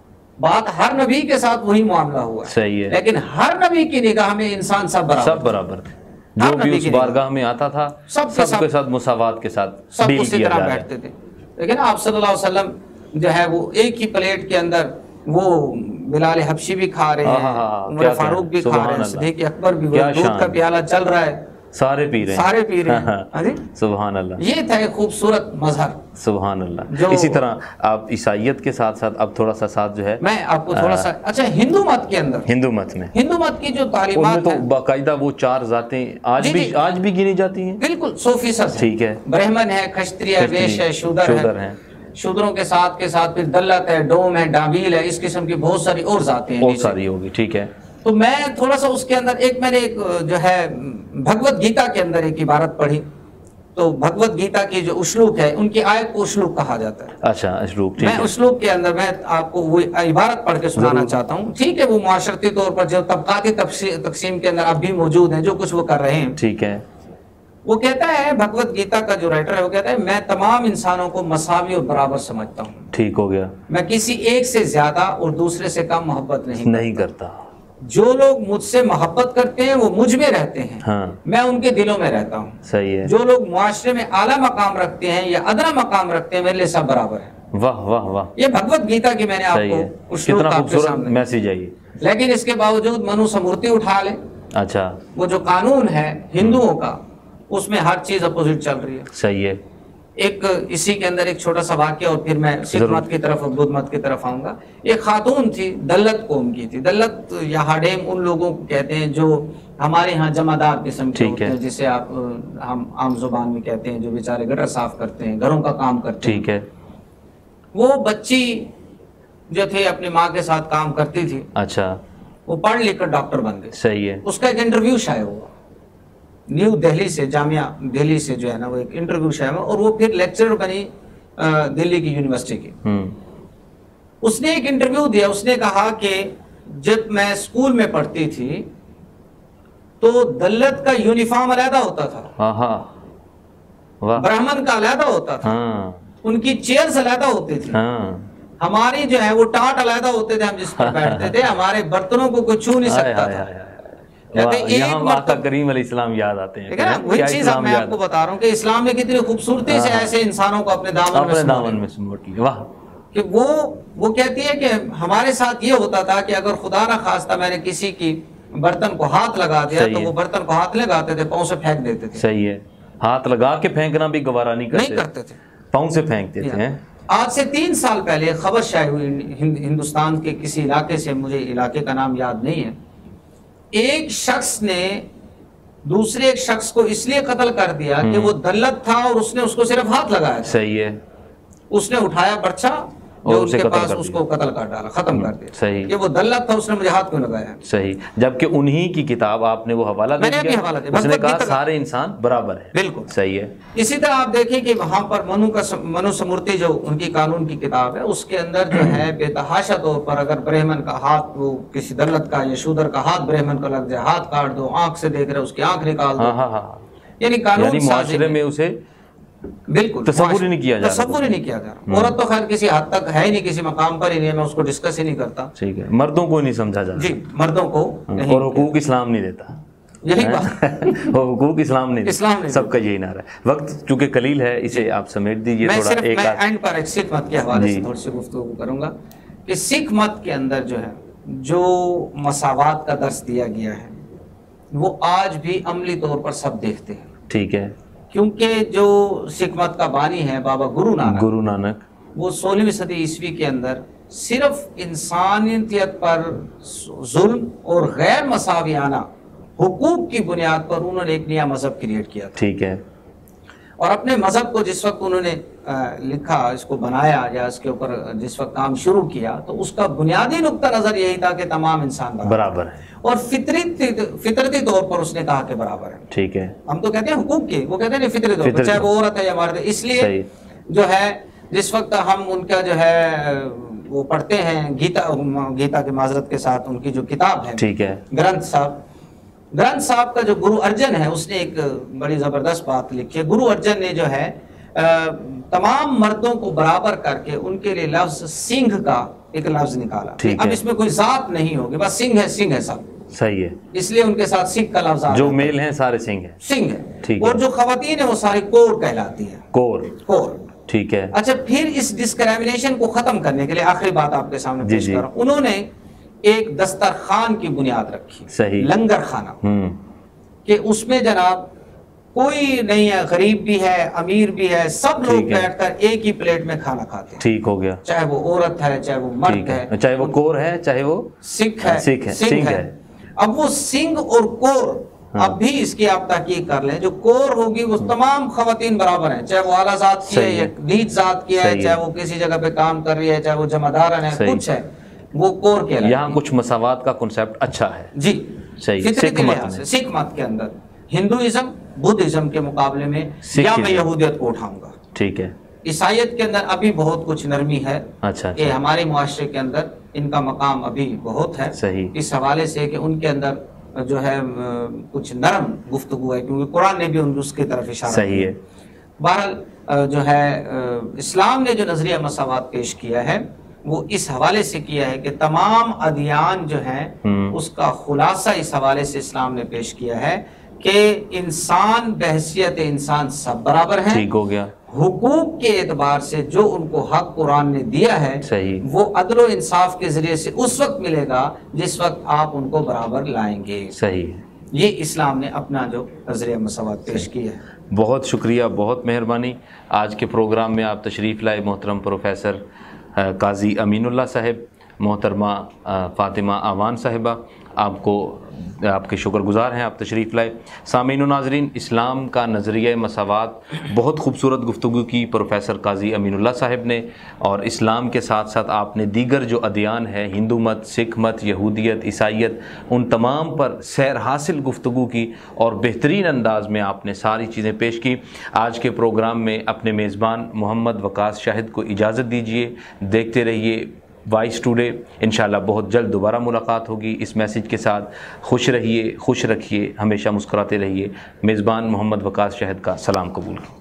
S3: بات ہر نبی کے ساتھ وہی معاملہ ہوا ہے.
S5: صحیح ہے.
S3: لیکن ہر نبی کی نگاہ میں انسان سب برابر
S5: سب برابر تھے. جو بھی اس بارگاہ میں آتا تھا سب کے ساتھ مساوات کے ساتھ
S3: سب
S5: ڈیل
S3: اسی
S5: کیا
S3: طرح
S5: جا رہا ہے.
S3: بیٹھتے تھے. لیکن آپ صلی اللہ علیہ وسلم جو ہے وہ ایک ہی پلیٹ کے اندر وہ بلال حبشی بھی کھا رہے ہیں عمر فاروق بھی کھا رہے ہیں صدیق اکبر بھی دودھ کا پیالہ چل رہا ہے
S5: سارے پی رہے ہیں
S3: سارے پی رہے ہیں.
S5: سبحان اللہ.
S3: یہ تھا ایک خوبصورت مظہر.
S5: سبحان اللہ. اسی طرح آپ عیسائیت کے ساتھ ساتھ اب تھوڑا سا ساتھ جو ہے
S3: میں آپ کو تھوڑا سا اچھا ہندو مت کے اندر
S5: ہندو مت میں
S3: ہندو مت کی جو
S5: ان میں
S3: تعلیمات
S5: تو
S3: ہیں
S5: باقاعدہ وہ چار ذاتیں آج
S3: جی
S5: بھی
S3: جی.
S5: آج بھی گنی جاتی ہیں.
S3: بالکل سو فیصد
S5: ٹھیک ہے.
S3: برہمن ہے کھشتری ہے ویش ہے شودر
S5: شودر
S3: ہے
S5: ہیں.
S3: شودروں کے ساتھ کے ساتھ پھر دلت ہے ڈوم ہے ڈابیل ہے اس قسم کی بہت ساری اور ذاتیں ہیں
S5: بہت
S3: نیچے.
S5: ساری ہوگی. ٹھیک ہے.
S3: تو میں تھوڑا سا اس کے اندر ایک میں نے ایک جو ہے بھگوت گیتا کے اندر ایک عبارت پڑھی تو بھگوت گیتا کی جو اسلوب ہے ان کی آیت کو اسلوب کہا جاتا ہے.
S5: اچھا اسلوب.
S3: میں اسلوب کے اندر میں آپ کو وہ عبارت پڑھ کے سنانا چاہتا ہوں. ٹھیک ہے وہ معاشرتی طور پر جو طبقاتی تقسیم کے اندر اب بھی موجود ہیں جو کچھ وہ کر رہے ہیں.
S5: ٹھیک ہے.
S3: وہ کہتا ہے بھگوت گیتا کا جو رائٹر ہے وہ کہتا ہے میں تمام انسانوں کو مساوی اور برابر سمجھتا ہوں.
S5: ٹھیک ہو گیا.
S3: میں کسی ایک سے زیادہ اور دوسرے سے کم محبت نہیں
S5: نہیں کرتا.
S3: جو لوگ مجھ سے محبت کرتے ہیں وہ مجھ میں رہتے ہیں
S5: ہاں
S3: میں ان کے دلوں میں رہتا ہوں.
S5: صحیح ہے.
S3: جو لوگ معاشرے میں اعلیٰ مقام رکھتے ہیں یا ادنا مقام رکھتے ہیں میرے لیے سب برابر ہیں.
S5: واہ واہ واہ.
S3: یہ بھگوت گیتا کی میں نے آپ
S5: صحیح ہے.
S3: کو اسلوب
S5: کتنا
S3: آپ کے
S5: خوبصورت
S3: سامنے.
S5: میسج ہے یہ.
S3: لیکن اس کے باوجود منو سمورتی اٹھا لے
S5: اچھا
S3: وہ جو قانون ہے ہندوؤں کا اس میں ہر چیز اپوزٹ چل رہی ہے.
S5: صحیح ہے.
S3: ایک اسی کے اندر ایک چھوٹا سا واقعہ اور پھر میں سکھ مت کی طرف اور بدھ مت کی طرف آؤں گا. ایک خاتون تھی دلت قوم کی تھی. دلت یا ہاڈیم ان لوگوں کو کہتے ہیں جو ہمارے ہاں جمعدار قسم کے ہوتے ہیں جسے آپ ہم عام زبان میں کہتے ہیں جو بیچارے گٹر صاف کرتے ہیں گھروں کا کام کرتے ہیں.
S5: ٹھیک ہے.
S3: وہ بچی جو تھے اپنی ماں کے ساتھ کام کرتی تھی.
S5: اچھا.
S3: وہ پڑھ لکھ کر ڈاکٹر بن گئے.
S5: صحیح ہے.
S3: اس کا ایک انٹرویو شائع ہوا نیو دہلی سے جامعہ دہلی سے جو ہے نا وہ ایک انٹرویو شائع ہوا اور وہ پھر لیکچرر بنی دہلی کی یونیورسٹی کی. اس نے ایک انٹرویو دیا. اس نے کہا کہ جب میں اسکول میں پڑھتی تھی تو دلت کا یونیفارم علیحدہ ہوتا تھا
S5: ہاں ہاں
S3: ब्राह्मण का अलहदा होता था, उनकी चेयर अलहदा होती थी, हमारी जो है वो टाट अलहदा होते थे, हम जिस पर बैठते थे, हमारे बर्तनों को कोई छू नहीं सकता था।
S5: आका करीम अलैहिस्सलाम याद आते हैं।
S3: वही चीज अब मैं आपको बता रहा हूँ कि इस्लाम ने कितनी खूबसूरती से ऐसे इंसानों को अपने दामन में
S5: समेट लिया। वाह,
S3: कि वो वो कहती है कि हमारे साथ ये होता था कि अगर खुदा ना खास्ता मैंने किसी की बर्तन को हाथ लगा दिया तो वो बर्तन को हाथ लगाते थे, पाँव से फेंक देते थे।
S5: सही है, हाथ लगा के फेंकना भी गवारा नहीं करते,
S3: नहीं करते थे,
S5: पाँव से फेंक देते हैं।
S3: आज से तीन साल पहले खबर शाये हुई हिंदुस्तान के किसी इलाके से, मुझे इलाके का नाम याद नहीं है, एक शख्स ने दूसरे एक शख्स को इसलिए कत्ल कर दिया कि वो दल्लत था और उसने उसको सिर्फ हाथ लगाया।
S5: सही है,
S3: उसने उठाया बर्छा जो उनके पास, उसको कत्ल कर डाला, खत्म कर दिया।
S5: सही,
S3: कि वो दल्लत था, उसने मुझे हाथ क्यों लगाया।
S5: सही, जबकि उन्हीं की किताब आपने वो हवाला दे
S3: मैंने भी हवाला दिया,
S5: उसने कहा सारे इंसान बराबर है।
S3: बिल्कुल
S5: सही है।
S3: इसी तरह आप देखें कि वहां पर मनु का मनुस्मृति जो उनकी कानून की किताब है, उसके अंदर जो है बेतहाशा तौर पर अगर ब्राह्मण का हाथ, वो किसी दल्लत का या शूदर का हाथ ब्राह्मण को लग जाए, हाथ काट दो, आंख से देख रहे उसकी आंख निकाल दो, यानी कानून
S5: मुआशरे में उसे
S3: बिल्कुल
S5: तसव्वुर ही नहीं किया जा रहा,
S3: तसव्वुर ही नहीं किया जा रहा। औरत तो खैर किसी हद तक है ही नहीं, किसी मकाम पर ही नहीं है, मैं उसको डिस्कस ही नहीं करता।
S5: ठीक है, मर्दों को नहीं समझा जा रहा
S3: जी, मर्दों को,
S5: और हुकूक इस्लाम नहीं देता,
S3: यही बात
S5: वो हुकूक इस्लाम नहीं
S3: इस्लाम
S5: देता, सबका यही नारा है। वक्त चूंकि कलील है, इसे आप समेट दीजिए थोड़ा।
S3: एक मैं एंड पर एक सिख मत के हवाले से थोड़ी सी गुफ्तगू करूंगा कि सिख मत के अंदर जो है जो मसावात का दर्स दिया गया है वो आज भी अमली तौर पर सब देखते हैं।
S5: ठीक है,
S3: क्योंकि जो सिख मत का बानी है बाबा गुरु नानक,
S5: गुरु नानक
S3: वो सोलहवीं सदी ईस्वी के अंदर सिर्फ इंसानियत पर जुल्म और गैर मसावियाना हुकूक की बुनियाद पर उन्होंने एक नया मजहब क्रिएट किया था।
S5: ठीक है,
S3: और अपने मजहब को जिस वक्त उन्होंने लिखा, इसको बनाया या इसके ऊपर जिस वक्त काम शुरू किया, तो उसका बुनियादी नुक्ता नजर यही था कि तमाम इंसान
S5: बराबर है, और
S3: फितरी फितरती तौर पर उसने कहा कि बराबर है।
S5: ठीक है,
S3: हम तो कहते हैं हुकूक की, वो कहते हैं फितरी तौर पर, चाहे वो औरत है या मर्द है। इसलिए जो है जिस वक्त हम उनका जो है वो पढ़ते हैं गीता, गीता की माजरत के साथ उनकी जो किताब है,
S5: ठीक है,
S3: ग्रंथ साहब, ग्रंथ साहब का जो गुरु अर्जन है, उसने एक बड़ी जबरदस्त बात लिखी है। गुरु अर्जन ने जो है तमाम मर्दों को बराबर करके उनके लिए लफ्ज सिंह का एक लफ्ज निकाला। अब इसमें कोई जात नहीं होगी, बस सिंह है, सिंह है सब।
S5: सही है,
S3: इसलिए उनके साथ सिंह का लफ्ज,
S5: जो मेल हैं सारे सिंह है,
S3: सिंह है।
S5: ठीक
S3: और जो खवातीन है वो सारी कोर कहलाती है,
S5: कोर
S3: कोर।
S5: ठीक है।
S3: अच्छा, फिर इस डिस्क्रिमिनेशन को खत्म करने के लिए आखिरी बात आपके सामने पेश कर रहा हूं, उन्होंने एक दस्तरखान की बुनियाद रखी,
S5: सही,
S3: लंगर खाना, कि उसमें जनाब कोई नहीं है, गरीब भी है, अमीर भी है, सब लोग बैठकर एक ही प्लेट में खाना खाते हैं।
S5: ठीक हो गया,
S3: चाहे वो औरत है, चाहे वो मर्द है,
S5: चाहे वो कोर है, चाहे वो
S3: सिख है,
S5: सिख है, सिंह है।
S3: अब वो सिंह और कोर, अब भी इसकी आप ताकीद कर लें, जो कोर होगी वो तमाम खवातीन बराबर हैं, चाहे वो आला जात की है या नीच जात की है, चाहे वो किसी जगह पे काम कर रही है, चाहे वो जमादारन है, कुछ है, वो कोर के
S5: यहाँ कुछ मसावात का कॉन्सेप्ट अच्छा है
S3: जी।
S5: सही,
S3: सिख मत में, सिख मत के अंदर हिंदुइज्म बुद्धिज्म के मुकाबले में या मैं यहूदियत को उठाऊंगा।
S5: ठीक है,
S3: ईसाइयत के अंदर अभी बहुत कुछ नरमी है,
S5: अच्छा,
S3: कि हमारे मुआशरे के अंदर इनका मकाम अभी बहुत है।
S5: सही,
S3: इस हवाले से कि उनके अंदर जो है कुछ नरम गुफ्तगू है, क्योंकि कुरान ने भी उसकी तरफ इशारा
S5: सही है।
S3: बहरहाल जो है इस्लाम ने जो नजरिया मसावात पेश किया है वो इस हवाले से किया है कि तमाम अदियान जो हैं उसका खुलासा इस हवाले से इस्लाम ने पेश किया है कि इंसान बहैसियत इंसान सब बराबर हैं।
S5: ठीक हो गया।
S3: हुकूक के एतबार से जो उनको हक कुरान ने दिया है,
S5: सही,
S3: वो अदल और इंसाफ के जरिए से उस वक्त मिलेगा जिस वक्त आप उनको बराबर लाएंगे।
S5: सही,
S3: ये इस्लाम ने अपना जो नजरिया मसावत पेश किया है।
S5: बहुत शुक्रिया, बहुत मेहरबानी। आज के प्रोग्राम में आप तशरीफ़ लाए मोहतरम प्रोफेसर काजी अमीनुल्लाह साहब, मोहतरमा फ़ातिमा आवान साहिबा, आपको आपके शुक्रगुजार हैं, आप तशरीफ़ लाए। सामीन व नाज़रीन, इस्लाम का नज़रिया मसावात बहुत खूबसूरत गुफ्तगू की प्रोफेसर काजी अमीनुल्लाह साहब ने, और इस्लाम के साथ साथ आपने दीगर जो अदियान है, हिंदू मत, सिख मत, यहूदियत, ईसाइयत, उन तमाम पर सैर हासिल गुफ्तगू की और बेहतरीन अंदाज में आपने सारी चीज़ें पेश की। आज के प्रोग्राम में अपने मेज़बान मोहम्मद वकास शाहिद को इजाज़त दीजिए। देखते रहिए वॉइस टुडे, इंशाल्लाह बहुत जल्द दोबारा मुलाकात होगी इस मैसेज के साथ। खुश रहिए, खुश रखिए, हमेशा मुस्कुराते रहिए। मेज़बान मोहम्मद वकास शाहिद का सलाम कबूल।